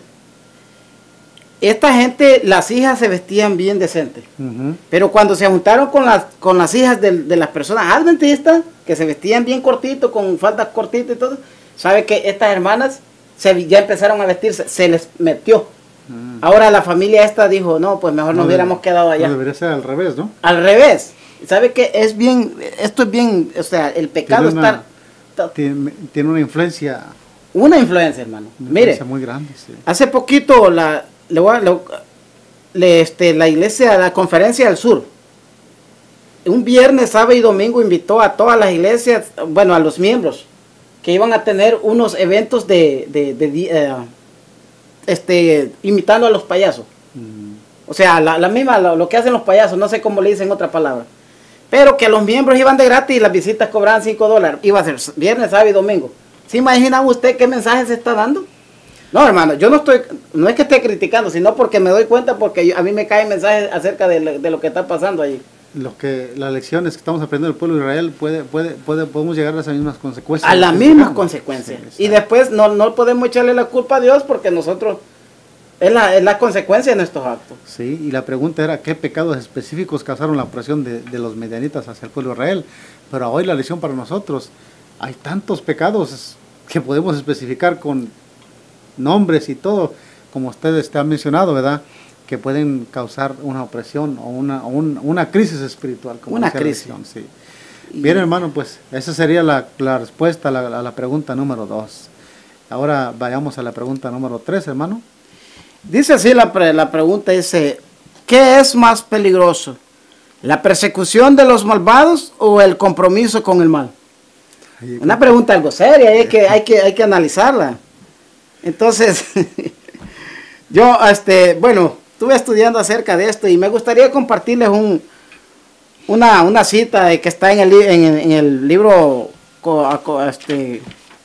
Esta gente, las hijas se vestían bien decentes. Uh-huh. Pero cuando se juntaron con las, con las hijas de, de las personas adventistas, que se vestían bien cortito, con faldas cortitas y todo, sabe que estas hermanas se, ya empezaron a vestirse, se les metió. Uh-huh. Ahora la familia esta dijo, no, pues mejor nos no hubiéramos debe, quedado allá. No debería ser al revés, ¿no? Al revés. ¿Sabe que es bien, esto es bien, o sea, el pecado tiene una, está... Tiene, tiene una influencia... Una influencia, hermano. Una Mire, influencia muy grande, sí. Hace poquito la... Le voy a, le, le, este, la iglesia, la conferencia del sur, un viernes, sábado y domingo invitó a todas las iglesias, bueno, a los miembros, que iban a tener unos eventos de, de, de, de uh, este, imitando a los payasos. Mm. O sea, la, la misma, lo, lo que hacen los payasos, no sé cómo le dicen otra palabra. Pero que los miembros iban de gratis y las visitas cobraban cinco dólares. Iba a ser viernes, sábado y domingo. ¿Se imagina usted qué mensaje se está dando? No, hermano, yo no estoy, no es que esté criticando, sino porque me doy cuenta, porque yo, a mí me caen mensajes acerca de, de lo que está pasando allí. Lo que, las lecciones que estamos aprendiendo del pueblo de Israel, puede, puede, puede, podemos llegar a las mismas consecuencias. A las mismas consecuencias. Sí, y después no, no podemos echarle la culpa a Dios, porque nosotros, es la, es la consecuencia de nuestros actos. Sí, y la pregunta era, ¿qué pecados específicos causaron la opresión de, de los medianitas hacia el pueblo de Israel? Pero hoy la lección para nosotros, hay tantos pecados que podemos especificar con nombres y todo, como ustedes te han mencionado, ¿verdad? Que pueden causar una opresión o una, un, una crisis espiritual. Como una crisis. Lección, sí. Bien, hermano, pues esa sería la, la respuesta a la, a la pregunta número dos. Ahora vayamos a la pregunta número tres, hermano. Dice así la, pre, la pregunta, dice, ¿qué es más peligroso? ¿La persecución de los malvados o el compromiso con el mal? Una pregunta algo seria, hay que, hay que, hay que analizarla. Entonces, yo, este, bueno, estuve estudiando acerca de esto y me gustaría compartirles un, una, una cita que está en el, en, en el libro, este,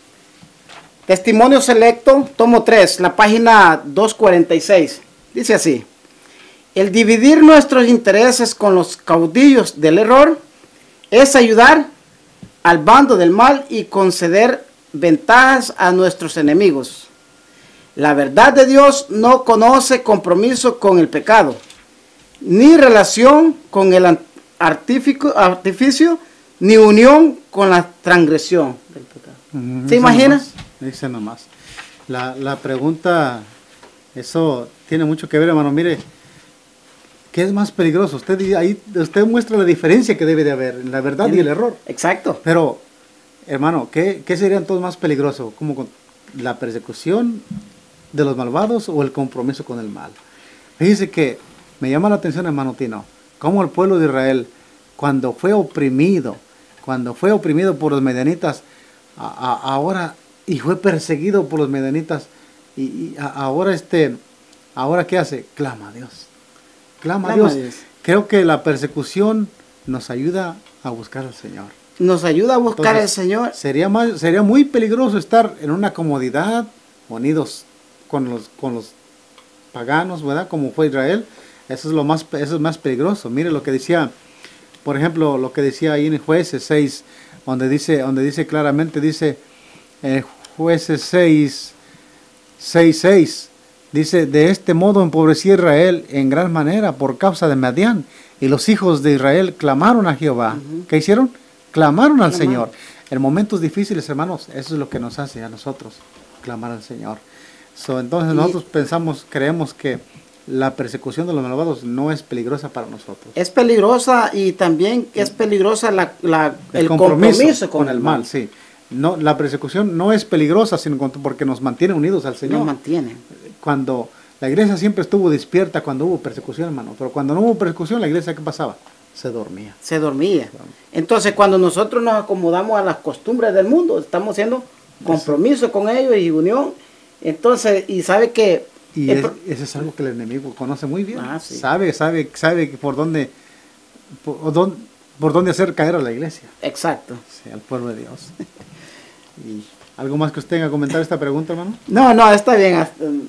Testimonio Selecto, tomo tres, la página doscientos cuarenta y seis. Dice así: el dividir nuestros intereses con los caudillos del error es ayudar al bando del mal y conceder ventajas a nuestros enemigos. La verdad de Dios no conoce compromiso con el pecado, ni relación con el artificio, artificio ni unión con la transgresión del pecado. Mm, ¿se imagina? Dice nomás. La, la pregunta, eso tiene mucho que ver, hermano. Mire, ¿qué es más peligroso? Usted ahí usted muestra la diferencia que debe de haber, la verdad y el error. Exacto. Pero, hermano, ¿qué, qué sería entonces más peligroso? ¿Como la persecución de los malvados o el compromiso con el mal? Fíjese que me llama la atención, hermano Tino, cómo el pueblo de Israel, cuando fue oprimido, cuando fue oprimido por los medianitas, a, a, ahora, y fue perseguido por los medianitas, y, y a, ahora este, ahora ¿qué hace? Clama a Dios. Clama, Clama a Dios. Dios. Creo que la persecución nos ayuda a buscar al Señor. Nos ayuda a buscar Entonces, al Señor. Sería, más, sería muy peligroso estar en una comodidad, unidos con los, con los paganos, ¿verdad? Como fue Israel. Eso es lo más, eso es más peligroso. Mire lo que decía, por ejemplo, lo que decía ahí en Jueces seis, donde dice, donde dice claramente, dice, eh, Jueces seis, seis, seis, dice, de este modo empobreció Israel en gran manera por causa de Madián, y los hijos de Israel clamaron a Jehová. Uh-huh. ¿Qué hicieron? Clamaron al Clamaron. Señor. En momentos difíciles, hermanos, eso es lo que nos hace a nosotros, clamar al Señor. So, entonces y nosotros pensamos, creemos que la persecución de los malvados no es peligrosa para nosotros. Es peligrosa, y también es peligrosa la, la, el, el compromiso, compromiso con, con el mal. mal. Sí. No, la persecución no es peligrosa, sino porque nos mantiene unidos al Señor. Nos mantiene. Cuando la iglesia siempre estuvo despierta cuando hubo persecución, hermano. Pero cuando no hubo persecución, la iglesia, ¿qué pasaba? Se dormía. Se dormía. Entonces, cuando nosotros nos acomodamos a las costumbres del mundo, estamos haciendo compromiso con ellos y unión. Entonces, y sabe que... Y es, eso es algo que el enemigo conoce muy bien. Ah, sí. Sabe, sabe, sabe por dónde, por, dónde, por dónde hacer caer a la iglesia. Exacto. Sí, al pueblo de Dios. ¿Y algo más que usted tenga que comentar esta pregunta, hermano? No, no, está bien.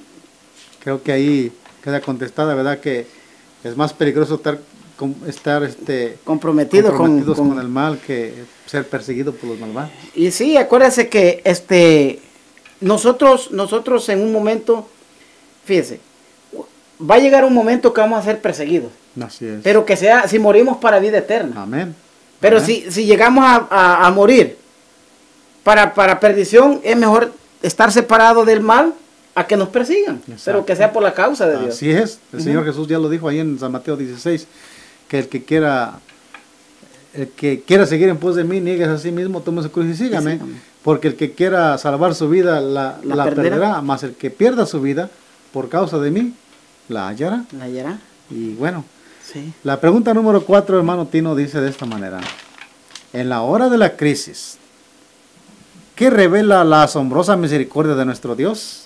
Creo que ahí queda contestada, ¿verdad? Que es más peligroso estar... estar este comprometido comprometidos con, con, con el mal que ser perseguido por los malvados. Y sí, acuérdese que este nosotros nosotros en un momento, fíjese, va a llegar un momento que vamos a ser perseguidos. Así es. Pero que sea, si morimos para vida eterna. Amén. Pero Amén. si si llegamos a, a, a morir para para perdición, es mejor estar separado del mal a que nos persigan. Exacto. Pero que sea por la causa de Dios. Así es. El uh-huh. Señor Jesús ya lo dijo ahí en San Mateo dieciséis, que el que quiera el que quiera seguir en pos de mí, niegues a sí mismo, tome su cruz y sígame, sí, sí. Porque el que quiera salvar su vida la, la, la perderá, perderá, más el que pierda su vida por causa de mí, la hallará. La hallará. Y bueno, sí. La pregunta número cuatro, hermano Tino, dice de esta manera: en la hora de la crisis, ¿qué revela la asombrosa misericordia de nuestro Dios?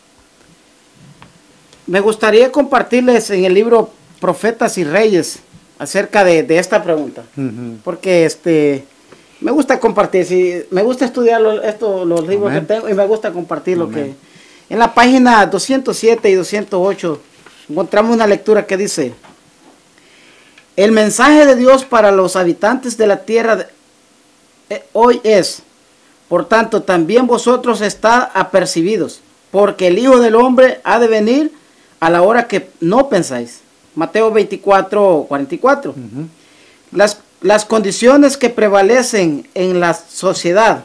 Me gustaría compartirles en el libro Profetas y Reyes acerca de, de esta pregunta, uh-huh. porque este me gusta compartir, si, me gusta estudiar lo, esto, los libros Amén. Que tengo, y me gusta compartir Amén. Lo que... En la página doscientos siete y doscientos ocho encontramos una lectura que dice: el mensaje de Dios para los habitantes de la tierra de, eh, hoy es, por tanto, también vosotros estad apercibidos, porque el Hijo del Hombre ha de venir a la hora que no pensáis. Mateo veinticuatro, cuarenta y cuatro. Uh-huh. Las, las condiciones que prevalecen en la sociedad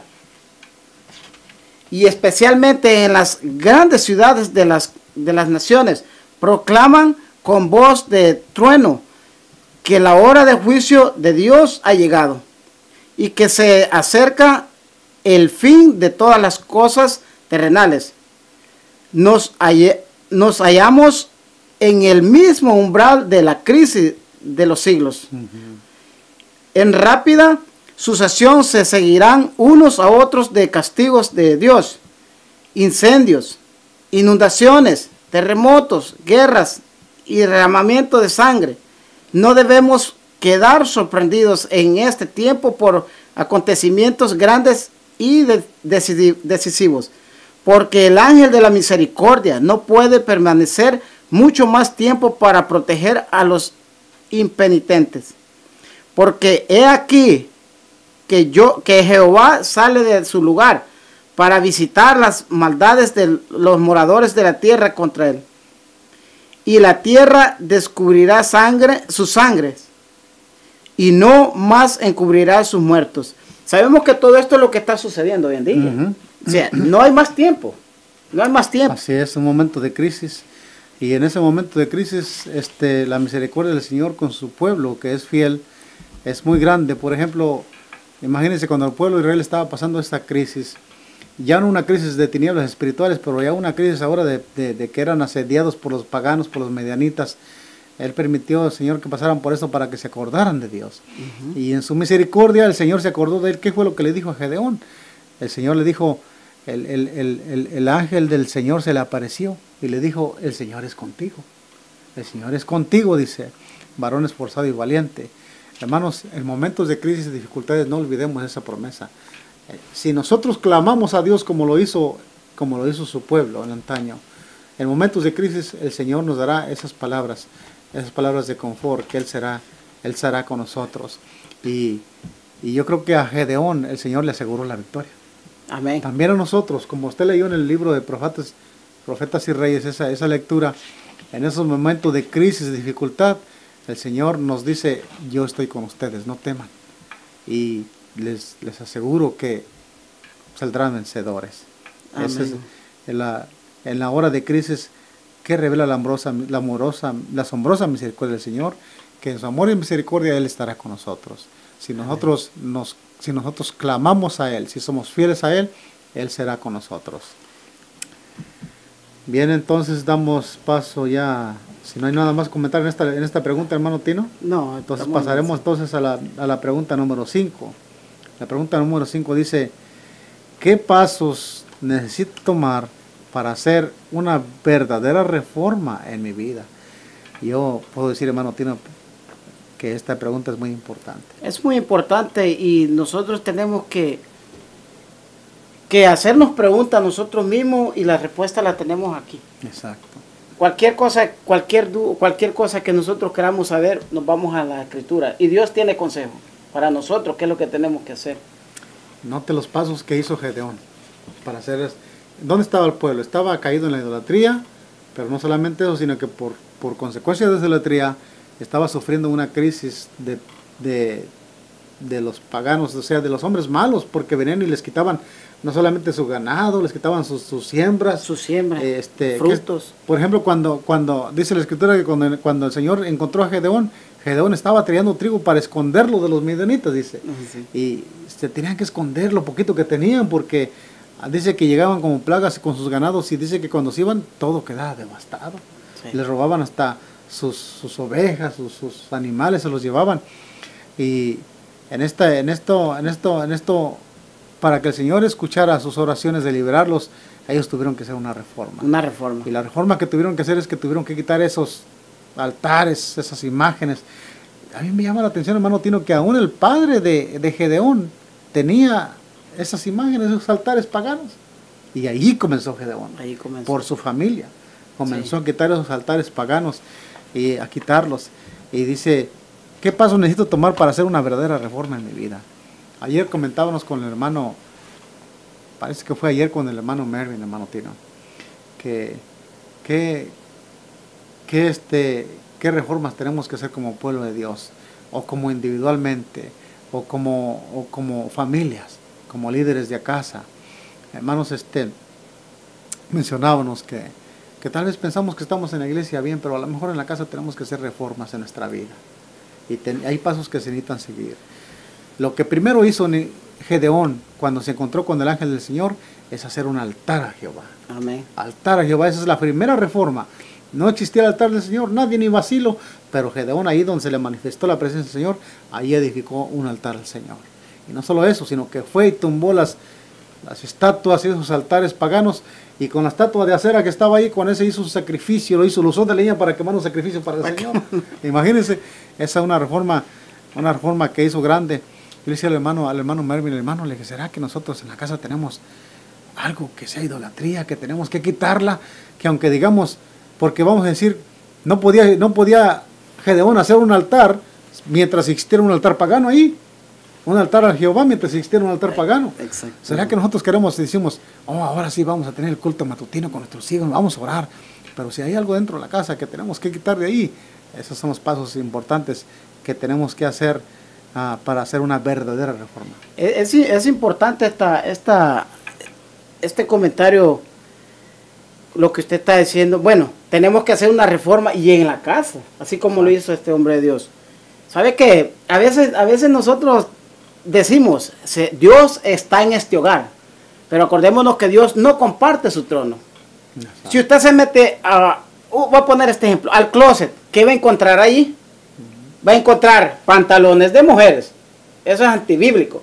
y especialmente en las grandes ciudades de las, de las naciones proclaman con voz de trueno que la hora de juicio de Dios ha llegado y que se acerca el fin de todas las cosas terrenales. Nos, hall- nos hallamos en el mismo umbral de la crisis de los siglos. Uh-huh. En rápida sucesión se seguirán unos a otros de castigos de Dios, incendios, inundaciones, terremotos, guerras y derramamiento de sangre. No debemos quedar sorprendidos en este tiempo por acontecimientos grandes y de- decisivos, porque el ángel de la misericordia no puede permanecer mucho más tiempo para proteger a los impenitentes. Porque he aquí que yo que Jehová sale de su lugar para visitar las maldades de los moradores de la tierra contra él. Y la tierra descubrirá sangre, sus sangres, y no más encubrirá sus muertos. Sabemos que todo esto es lo que está sucediendo hoy en día. Uh-huh. O sea, no hay más tiempo. No hay más tiempo. Así es, un momento de crisis. Y en ese momento de crisis, este, la misericordia del Señor con su pueblo, que es fiel, es muy grande. Por ejemplo, imagínense cuando el pueblo de Israel estaba pasando esta crisis, ya no una crisis de tinieblas espirituales, pero ya una crisis ahora de, de, de que eran asediados por los paganos, por los medianitas. Él permitió, Señor, que pasaran por eso para que se acordaran de Dios. Uh-huh. Y en su misericordia el Señor se acordó de él. ¿Qué fue lo que le dijo a Gedeón? El Señor le dijo, el, el, el, el, el ángel del Señor se le apareció y le dijo, el Señor es contigo. El Señor es contigo, dice, varón esforzado y valiente. Hermanos, en momentos de crisis y dificultades no olvidemos esa promesa. Si nosotros clamamos a Dios como lo hizo, como lo hizo su pueblo en antaño, en momentos de crisis el Señor nos dará esas palabras, esas palabras de confort, que Él será, Él será con nosotros. Y, y yo creo que a Gedeón el Señor le aseguró la victoria. Amén. También a nosotros, como usted leyó en el libro de Profetas, Profetas y Reyes, esa, esa lectura, en esos momentos de crisis, de dificultad, el Señor nos dice, yo estoy con ustedes, no teman. Y les, les aseguro que saldrán vencedores. Esa es en la, en la hora de crisis que revela la, amorosa, la, amorosa, la asombrosa misericordia del Señor, que en su amor y misericordia Él estará con nosotros. Si nosotros, nos, si nosotros clamamos a Él, si somos fieles a Él, Él será con nosotros. Bien, entonces damos paso ya. Si no hay nada más que comentar en esta, en esta pregunta, hermano Tino. No, entonces pasaremos entonces a la, a la pregunta número cinco. La pregunta número cinco dice, ¿qué pasos necesito tomar para hacer una verdadera reforma en mi vida? Yo puedo decir, hermano Tino, que esta pregunta es muy importante. Es muy importante y nosotros tenemos que, que hacernos preguntas nosotros mismos y la respuesta la tenemos aquí. Exacto. Cualquier cosa, cualquier, cualquier cosa que nosotros queramos saber, nos vamos a la Escritura. Y Dios tiene consejo para nosotros, qué es lo que tenemos que hacer. Note los pasos que hizo Gedeón para hacer. ¿Dónde estaba el pueblo? Estaba caído en la idolatría, pero no solamente eso, sino que por, por consecuencia de esa idolatría estaba sufriendo una crisis de, de, de los paganos, o sea, de los hombres malos, porque venían y les quitaban no solamente su ganado, les quitaban sus, sus siembras, sus siembras, este, frutos. Que, por ejemplo, cuando, cuando dice la Escritura que cuando, cuando el Señor encontró a Gedeón, Gedeón estaba trillando trigo para esconderlo de los midianitas, dice. Sí. Y se tenían que esconder lo poquito que tenían, porque dice que llegaban como plagas con sus ganados, y dice que cuando se iban todo quedaba devastado. Sí. Les robaban hasta sus, sus ovejas, sus, sus animales, se los llevaban. Y en esta, en esto, en esto, en esto, para que el Señor escuchara sus oraciones de liberarlos, ellos tuvieron que hacer una reforma. Una reforma. Y la reforma que tuvieron que hacer es que tuvieron que quitar esos altares, esas imágenes. A mí me llama la atención, hermano Tino, que aún el padre de, de Gedeón tenía esas imágenes, esos altares paganos. Y ahí comenzó Gedeón. Ahí comenzó. Por su familia. Comenzó Sí. a quitar esos altares paganos y a quitarlos. Y dice, ¿qué paso necesito tomar para hacer una verdadera reforma en mi vida? Ayer comentábamos con el hermano, parece que fue ayer con el hermano Mervin, hermano Tino, que, que, que, este, qué reformas tenemos que hacer como pueblo de Dios, o como individualmente, o como, o como familias, como líderes de casa. Hermanos, este, mencionábamos que, que tal vez pensamos que estamos en la iglesia bien, pero a lo mejor en la casa tenemos que hacer reformas en nuestra vida. Y ten, hay pasos que se necesitan seguir. Lo que primero hizo Gedeón cuando se encontró con el ángel del Señor es hacer un altar a Jehová. Amén. Altar a Jehová, esa es la primera reforma. No existía el altar del Señor, nadie ni vacilo, pero Gedeón, ahí donde se le manifestó la presencia del Señor, ahí edificó un altar al Señor. Y no solo eso, sino que fue y tumbó las, las estatuas y esos altares paganos, y con la estatua de acera que estaba ahí, con ese hizo un sacrificio, lo hizo, lo usó de leña para quemar un sacrificio para el Señor. Imagínense, esa es una reforma, una reforma que hizo grande. Yo le decía al hermano, al hermano Mervin, hermano, le dije, ¿será que nosotros en la casa tenemos algo que sea idolatría, que tenemos que quitarla? Que aunque digamos, porque vamos a decir, no podía, no podía Gedeón hacer un altar mientras existiera un altar pagano ahí. Un altar a Jehová mientras existiera un altar pagano. Exacto. ¿Será que nosotros queremos y decimos, oh, ahora sí vamos a tener el culto matutino con nuestros hijos, vamos a orar? Pero si hay algo dentro de la casa que tenemos que quitar de ahí, esos son los pasos importantes que tenemos que hacer uh, para hacer una verdadera reforma. Es, es importante esta, esta, este comentario, lo que usted está diciendo. Bueno, tenemos que hacer una reforma y en la casa, así como lo hizo este hombre de Dios. ¿Sabe qué? A veces, a veces nosotros decimos, Dios está en este hogar, Pero acordémonos que Dios no comparte su trono. Exacto. Si usted se mete a, uh, voy a poner este ejemplo, al closet, ¿qué va a encontrar ahí? Va a encontrar pantalones de mujeres. Eso es antibíblico.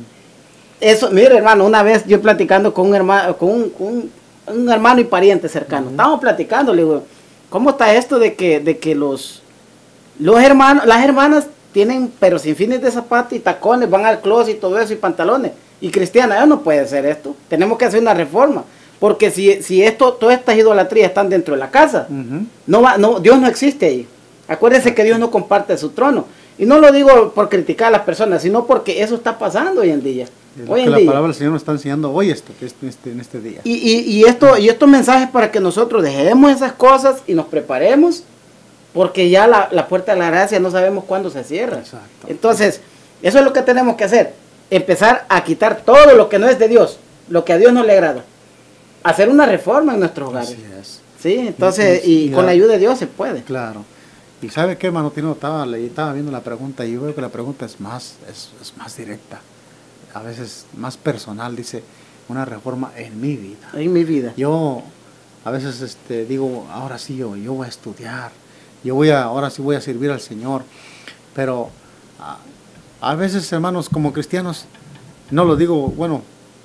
Eso, mire hermano, una vez yo platicando con un hermano, con un, con un, un hermano y pariente cercano, uh-huh. Estábamos platicando, le digo, ¿cómo está esto de que, de que los, los hermanos, las hermanas tienen, pero sin fines de zapatos y tacones, van al closet y todo eso y pantalones? Y cristiana, eso no puede ser esto. Tenemos que hacer una reforma. Porque si, si esto, todas estas idolatrías están dentro de la casa, uh-huh. no va, no, Dios no existe ahí. Acuérdense que Dios no comparte su trono. Y no lo digo por criticar a las personas, sino porque eso está pasando hoy en día. Hoy que en la día. palabra del Señor nos está enseñando hoy esto, que este, este, en este día. Y, y, y, esto, y estos mensajes para que nosotros dejemos esas cosas y nos preparemos, porque ya la, la puerta de la gracia no sabemos cuándo se cierra. Exacto. Entonces, eso es lo que tenemos que hacer. Empezar a quitar todo lo que no es de Dios, lo que a Dios no le agrada. Hacer una reforma en nuestros hogares. Así es. Sí, entonces, y, y, y con la ayuda de Dios se puede. Claro. Y ¿sabe qué, hermano Tino? Estaba, estaba viendo la pregunta y yo veo que la pregunta es más, es, es más directa, a veces más personal. Dice, una reforma en mi vida. En mi vida. Yo a veces este, digo, ahora sí yo, yo voy a estudiar, yo voy a, ahora sí voy a servir al Señor. Pero a, a veces, hermanos, como cristianos, no lo digo, bueno,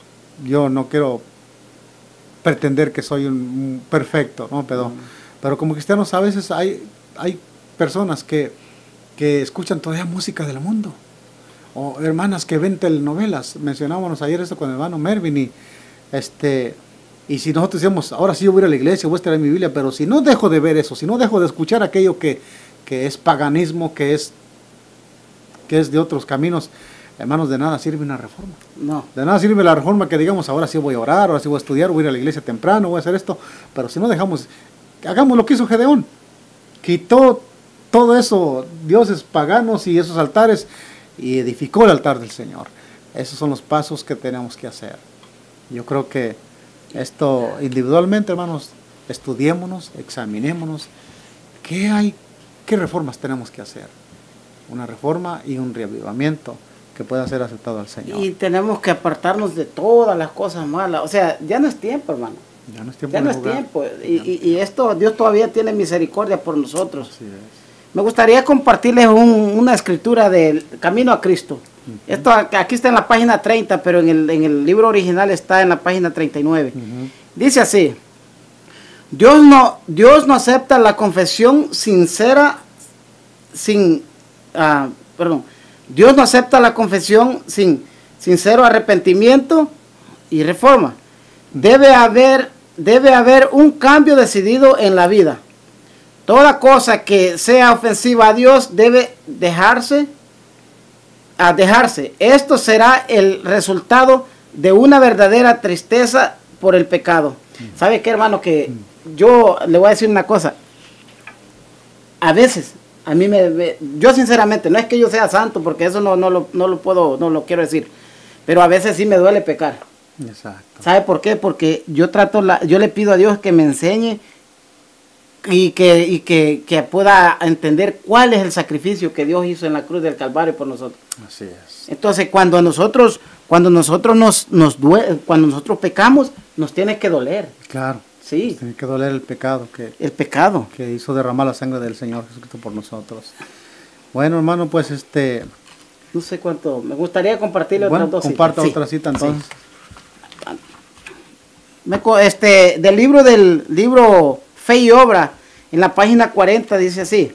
yo no quiero pretender que soy un, un perfecto, ¿no? Pero, mm. pero como cristianos a veces hay, hay personas que, que escuchan todavía música del mundo, o hermanas que ven telenovelas. Mencionábamos ayer esto con el hermano Mervin, y este y si nosotros decimos, ahora sí yo voy a ir a la iglesia, voy a estar en mi Biblia, pero si no dejo de ver eso, si no dejo de escuchar aquello que, que es paganismo, que es, que es de otros caminos, hermanos, de nada sirve una reforma. No. De nada sirve la reforma que digamos, ahora sí voy a orar, ahora sí voy a estudiar, voy a ir a la iglesia temprano, voy a hacer esto, pero si no dejamos, hagamos lo que hizo Gedeón, quitó todo eso, dioses paganos y esos altares, y edificó el altar del Señor. Esos son los pasos que tenemos que hacer. Yo creo que esto individualmente, hermanos, estudiémonos, examinémonos, ¿qué hay, qué reformas tenemos que hacer? Una reforma y un reavivamiento que pueda ser aceptado al Señor. Y tenemos que apartarnos de todas las cosas malas. O sea, ya no es tiempo, hermano. Ya no es tiempo. Ya no es tiempo. Y, y, y esto, Dios todavía tiene misericordia por nosotros. Así es. Me gustaría compartirles un, una escritura del Camino a Cristo. Uh-huh. Esto aquí está en la página treinta, pero en el, en el libro original está en la página treinta y nueve. Uh-huh. Dice así: Dios no, Dios no acepta la confesión sincera sin, uh, perdón, Dios no acepta la confesión sin sincero arrepentimiento y reforma. Debe haber, debe haber un cambio decidido en la vida. Toda cosa que sea ofensiva a Dios debe dejarse, a dejarse. Esto será el resultado de una verdadera tristeza por el pecado. Mm. ¿Sabe qué, hermano? Que mm. yo le voy a decir una cosa. A veces, a mí me, me, yo sinceramente, no es que yo sea santo, porque eso no, no, lo, no lo puedo, no lo quiero decir, pero a veces sí me duele pecar. Exacto. ¿Sabe por qué? Porque yo trato, la, yo le pido a Dios que me enseñe y que, y que, que pueda entender cuál es el sacrificio que Dios hizo en la cruz del Calvario por nosotros. Así es. Entonces, cuando nosotros, cuando nosotros nos, nos duele, cuando nosotros pecamos, nos tiene que doler. Claro. Sí. Nos tiene que doler el pecado que, el pecado que hizo derramar la sangre del Señor Jesucristo por nosotros. Bueno, hermano, pues este. No sé cuánto. Me gustaría compartirle bueno, otras dos comparta citas. otra Sí. cita entonces. Sí. Me, este, del libro del libro Fe y Obra, en la página cuarenta dice así.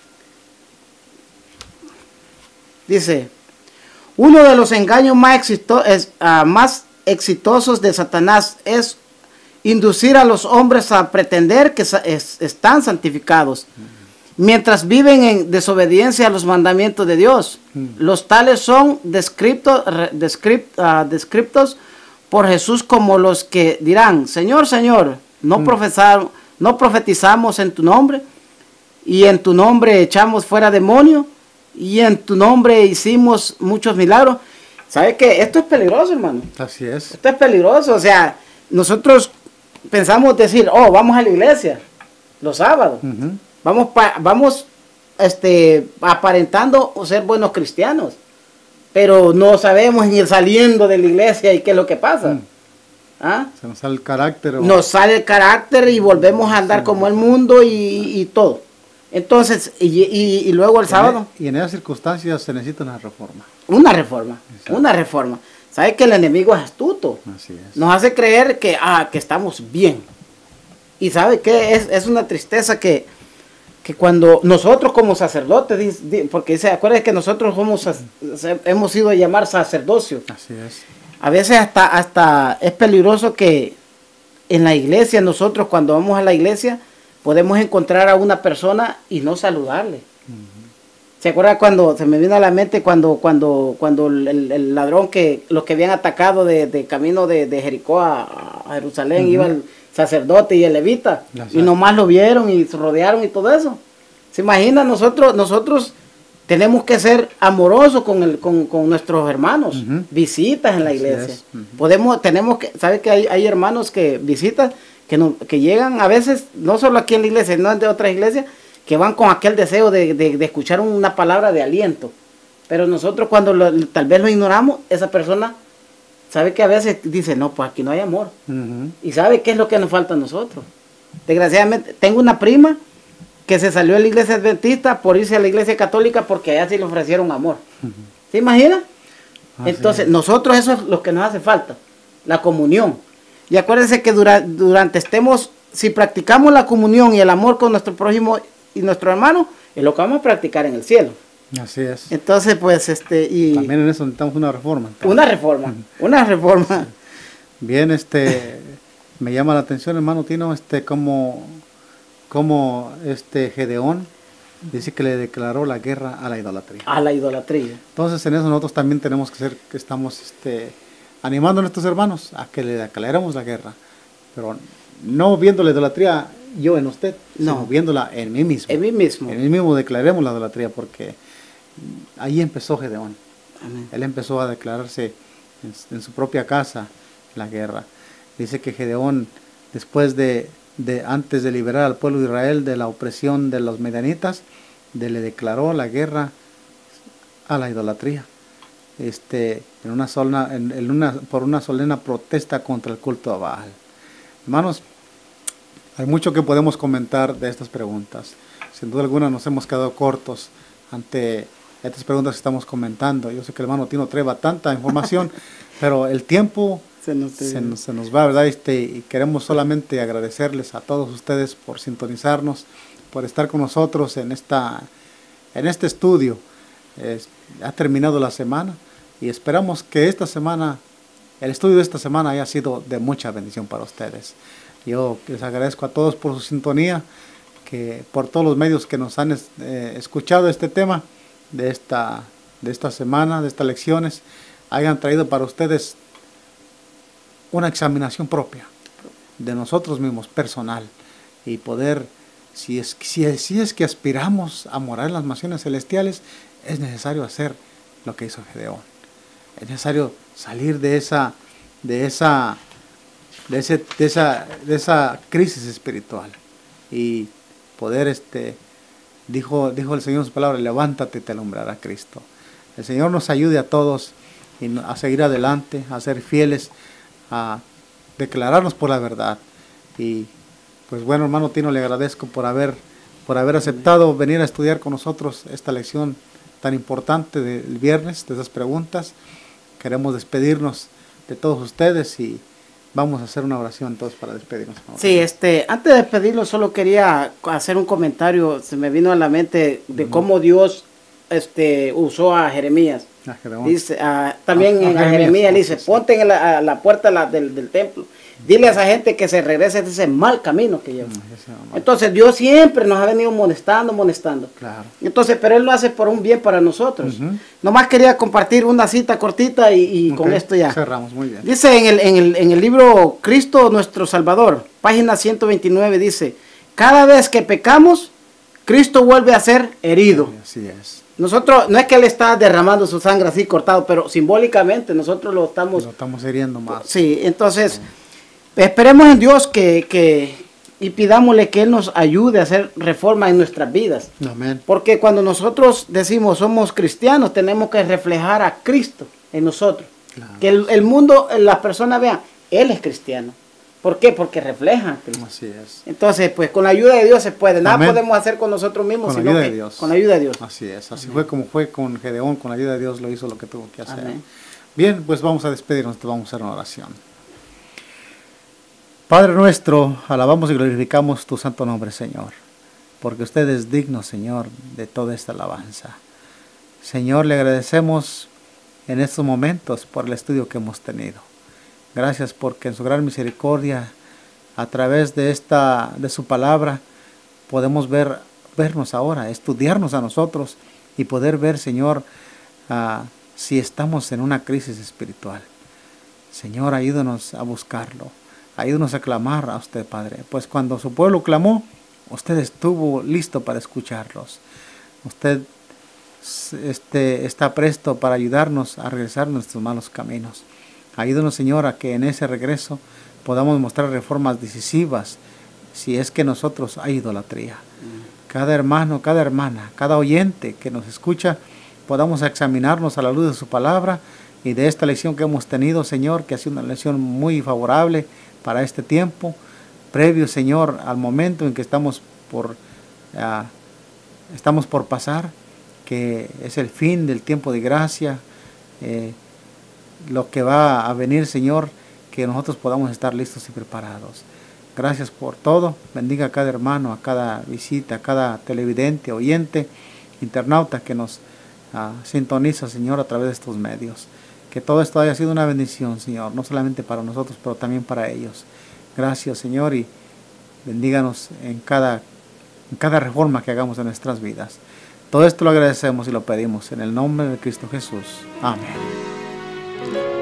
Dice: uno de los engaños más, exito es, uh, más exitosos de Satanás es inducir a los hombres a pretender que es, están santificados, mientras viven en desobediencia a los mandamientos de Dios. Mm. Los tales son descriptos, descript, uh, descriptos por Jesús como los que dirán: Señor, Señor, no, mm. profesar, no profetizamos en tu nombre, y en tu nombre echamos fuera demonios, y en tu nombre hicimos muchos milagros. ¿Sabe qué? Esto es peligroso, hermano. Así es. Esto es peligroso. O sea, nosotros pensamos decir, oh, vamos a la iglesia los sábados. Uh-huh. Vamos, pa vamos este, aparentando ser buenos cristianos. Pero no sabemos ni saliendo de la iglesia y qué es lo que pasa. Uh-huh. ¿Ah? Se nos sale el carácter. O... Nos sale el carácter y volvemos a andar sí, como el mundo y, y todo. Entonces, y, y, y luego el sábado. Y en esas circunstancias se necesita una reforma. Una reforma, Exacto. una reforma. ¿Sabe que el enemigo es astuto? Así es. Nos hace creer que, ah, que estamos bien. Y ¿sabe qué? Es, es una tristeza que, que cuando nosotros como sacerdotes, porque dice, acuérdense que nosotros somos, hemos sido a llamar sacerdocio. Así es. A veces hasta, hasta es peligroso que en la iglesia, nosotros cuando vamos a la iglesia, podemos encontrar a una persona y no saludarle. Uh-huh. ¿Se acuerda cuando, se me vino a la mente cuando, cuando, cuando el, el ladrón que, los que habían atacado de, de camino de, de Jericó a, a Jerusalén, uh-huh. iba el sacerdote y el levita, y nomás lo vieron y se rodearon y todo eso? ¿Se imagina? Nosotros, nosotros tenemos que ser amorosos con, el, con, con nuestros hermanos, uh-huh. visitas en la iglesia. Uh-huh. Podemos, tenemos que, ¿sabe que hay, hay hermanos que visitan, que, no, que llegan a veces, no solo aquí en la iglesia, no de otras iglesias, que van con aquel deseo de, de, de escuchar una palabra de aliento? Pero nosotros cuando lo, tal vez lo ignoramos, esa persona sabe que a veces dice, no, pues aquí no hay amor. Uh-huh. Y sabe qué es lo que nos falta a nosotros. Desgraciadamente, tengo una prima que se salió de la iglesia adventista por irse a la iglesia católica porque allá sí le ofrecieron amor. Uh-huh. ¿Se imagina? Ah, Entonces, sí. nosotros eso es lo que nos hace falta, la comunión. Y acuérdense que dura, durante estemos, si practicamos la comunión y el amor con nuestro prójimo y nuestro hermano, es lo que vamos a practicar en el cielo. Así es. Entonces, pues, este, y... También en eso necesitamos una reforma. Entonces. Una reforma, una reforma. Bien, este, me llama la atención, hermano Tino, este, como, como, este, Gedeón dice que le declaró la guerra a la idolatría. A la idolatría. Entonces, en eso nosotros también tenemos que ser, que estamos, este, animando a nuestros hermanos a que le declaremos la guerra, pero no viendo la idolatría yo en usted, no, sino viéndola en mí mismo. En mí mismo. En mí mismo declaremos la idolatría, porque ahí empezó Gedeón. Amén. Él empezó a declararse en, en su propia casa la guerra. Dice que Gedeón, después de, de, antes de liberar al pueblo de Israel de la opresión de los medianitas, de, le declaró la guerra a la idolatría. Este, en una sola, en, en una, por una solemne protesta contra el culto a Baal. Hermanos, hay mucho que podemos comentar de estas preguntas. Sin duda alguna nos hemos quedado cortos ante estas preguntas que estamos comentando. Yo sé que el hermano Tino trae tanta información, pero el tiempo se nos, se nos, se nos va, ¿verdad? Este, y queremos solamente agradecerles a todos ustedes por sintonizarnos, por estar con nosotros en, esta, en este estudio. Eh, ha terminado la semana y esperamos que esta semana, el estudio de esta semana haya sido de mucha bendición para ustedes. Yo les agradezco a todos por su sintonía, que por todos los medios que nos han eh, escuchado este tema de esta, de esta semana, de estas lecciones, hayan traído para ustedes una examinación propia de nosotros mismos, personal, y poder, si es, si es, si es que aspiramos a morar en las mansiones celestiales, es necesario hacer lo que hizo Gedeón. Es necesario salir de esa, de esa, de ese, de esa, de esa crisis espiritual y poder, este, dijo, dijo el Señor en su palabra, levántate y te alumbrará Cristo. El Señor nos ayude a todos a seguir adelante, a ser fieles, a declararnos por la verdad. Y pues bueno, hermano Tino, le agradezco por haber, por haber aceptado venir a estudiar con nosotros esta lección tan importante del viernes, de esas preguntas. Queremos despedirnos de todos ustedes y vamos a hacer una oración entonces para despedirnos. Sí, este, antes de despedirnos solo quería hacer un comentario. Se me vino a la mente de uh-huh. cómo Dios este, usó a Jeremías. A dice, a, también a, a, a Jeremías le dice, ponte en la, a la puerta la, del, del templo. Dile a esa gente que se regrese de ese mal camino que lleva. Entonces Dios siempre nos ha venido molestando, molestando. Claro. Entonces, pero Él lo hace por un bien para nosotros. Uh-huh. Nomás quería compartir una cita cortita y, y okay. con esto ya. Cerramos, muy bien. Dice en el, en, el, en el libro Cristo nuestro Salvador, página ciento veintinueve, dice, cada vez que pecamos, Cristo vuelve a ser herido. Así es. Nosotros, no es que Él está derramando su sangre así cortado, pero simbólicamente nosotros lo estamos... Lo estamos hiriendo más. Sí, entonces... Uh-huh. Esperemos en Dios que, que y pidámosle que Él nos ayude a hacer reforma en nuestras vidas. Amén. Porque cuando nosotros decimos somos cristianos, tenemos que reflejar a Cristo en nosotros. Claro. Que el, el mundo, las personas vean, él es cristiano. ¿Por qué? Porque refleja a Cristo. Así es. Entonces, pues con la ayuda de Dios se puede. Nada Amén. podemos hacer con nosotros mismos, Con la sino ayuda que de Dios. con la ayuda de Dios. Así es. Así Amén. fue como fue con Gedeón, con la ayuda de Dios lo hizo lo que tuvo que hacer. Amén. Bien, pues vamos a despedirnos, te vamos a hacer una oración. Padre nuestro, alabamos y glorificamos tu santo nombre, Señor, porque usted es digno, Señor, de toda esta alabanza. Señor, le agradecemos en estos momentos por el estudio que hemos tenido. Gracias porque en su gran misericordia, a través de esta, de su palabra, podemos ver, vernos ahora, estudiarnos a nosotros y poder ver, Señor, uh, si estamos en una crisis espiritual. Señor, ayúdanos a buscarlo, ayúdanos a clamar a usted, Padre, pues cuando su pueblo clamó, usted estuvo listo para escucharlos. Usted este, está presto para ayudarnos a regresar a nuestros malos caminos. Ayúdanos, Señor, a que en ese regreso podamos mostrar reformas decisivas si es que nosotros hay idolatría. Mm. Cada hermano, cada hermana, cada oyente que nos escucha, podamos examinarnos a la luz de su palabra y de esta lección que hemos tenido, Señor, que ha sido una lección muy favorable para este tiempo, previo, Señor, al momento en que estamos por, uh, estamos por pasar, que es el fin del tiempo de gracia, eh, lo que va a venir, Señor, que nosotros podamos estar listos y preparados. Gracias por todo. Bendiga a cada hermano, a cada visita, a cada televidente, oyente, internauta que nos uh, sintoniza, Señor, a través de estos medios. Que todo esto haya sido una bendición, Señor, no solamente para nosotros, pero también para ellos. Gracias, Señor, y bendíganos en cada, en cada reforma que hagamos en nuestras vidas. Todo esto lo agradecemos y lo pedimos en el nombre de Cristo Jesús. Amén.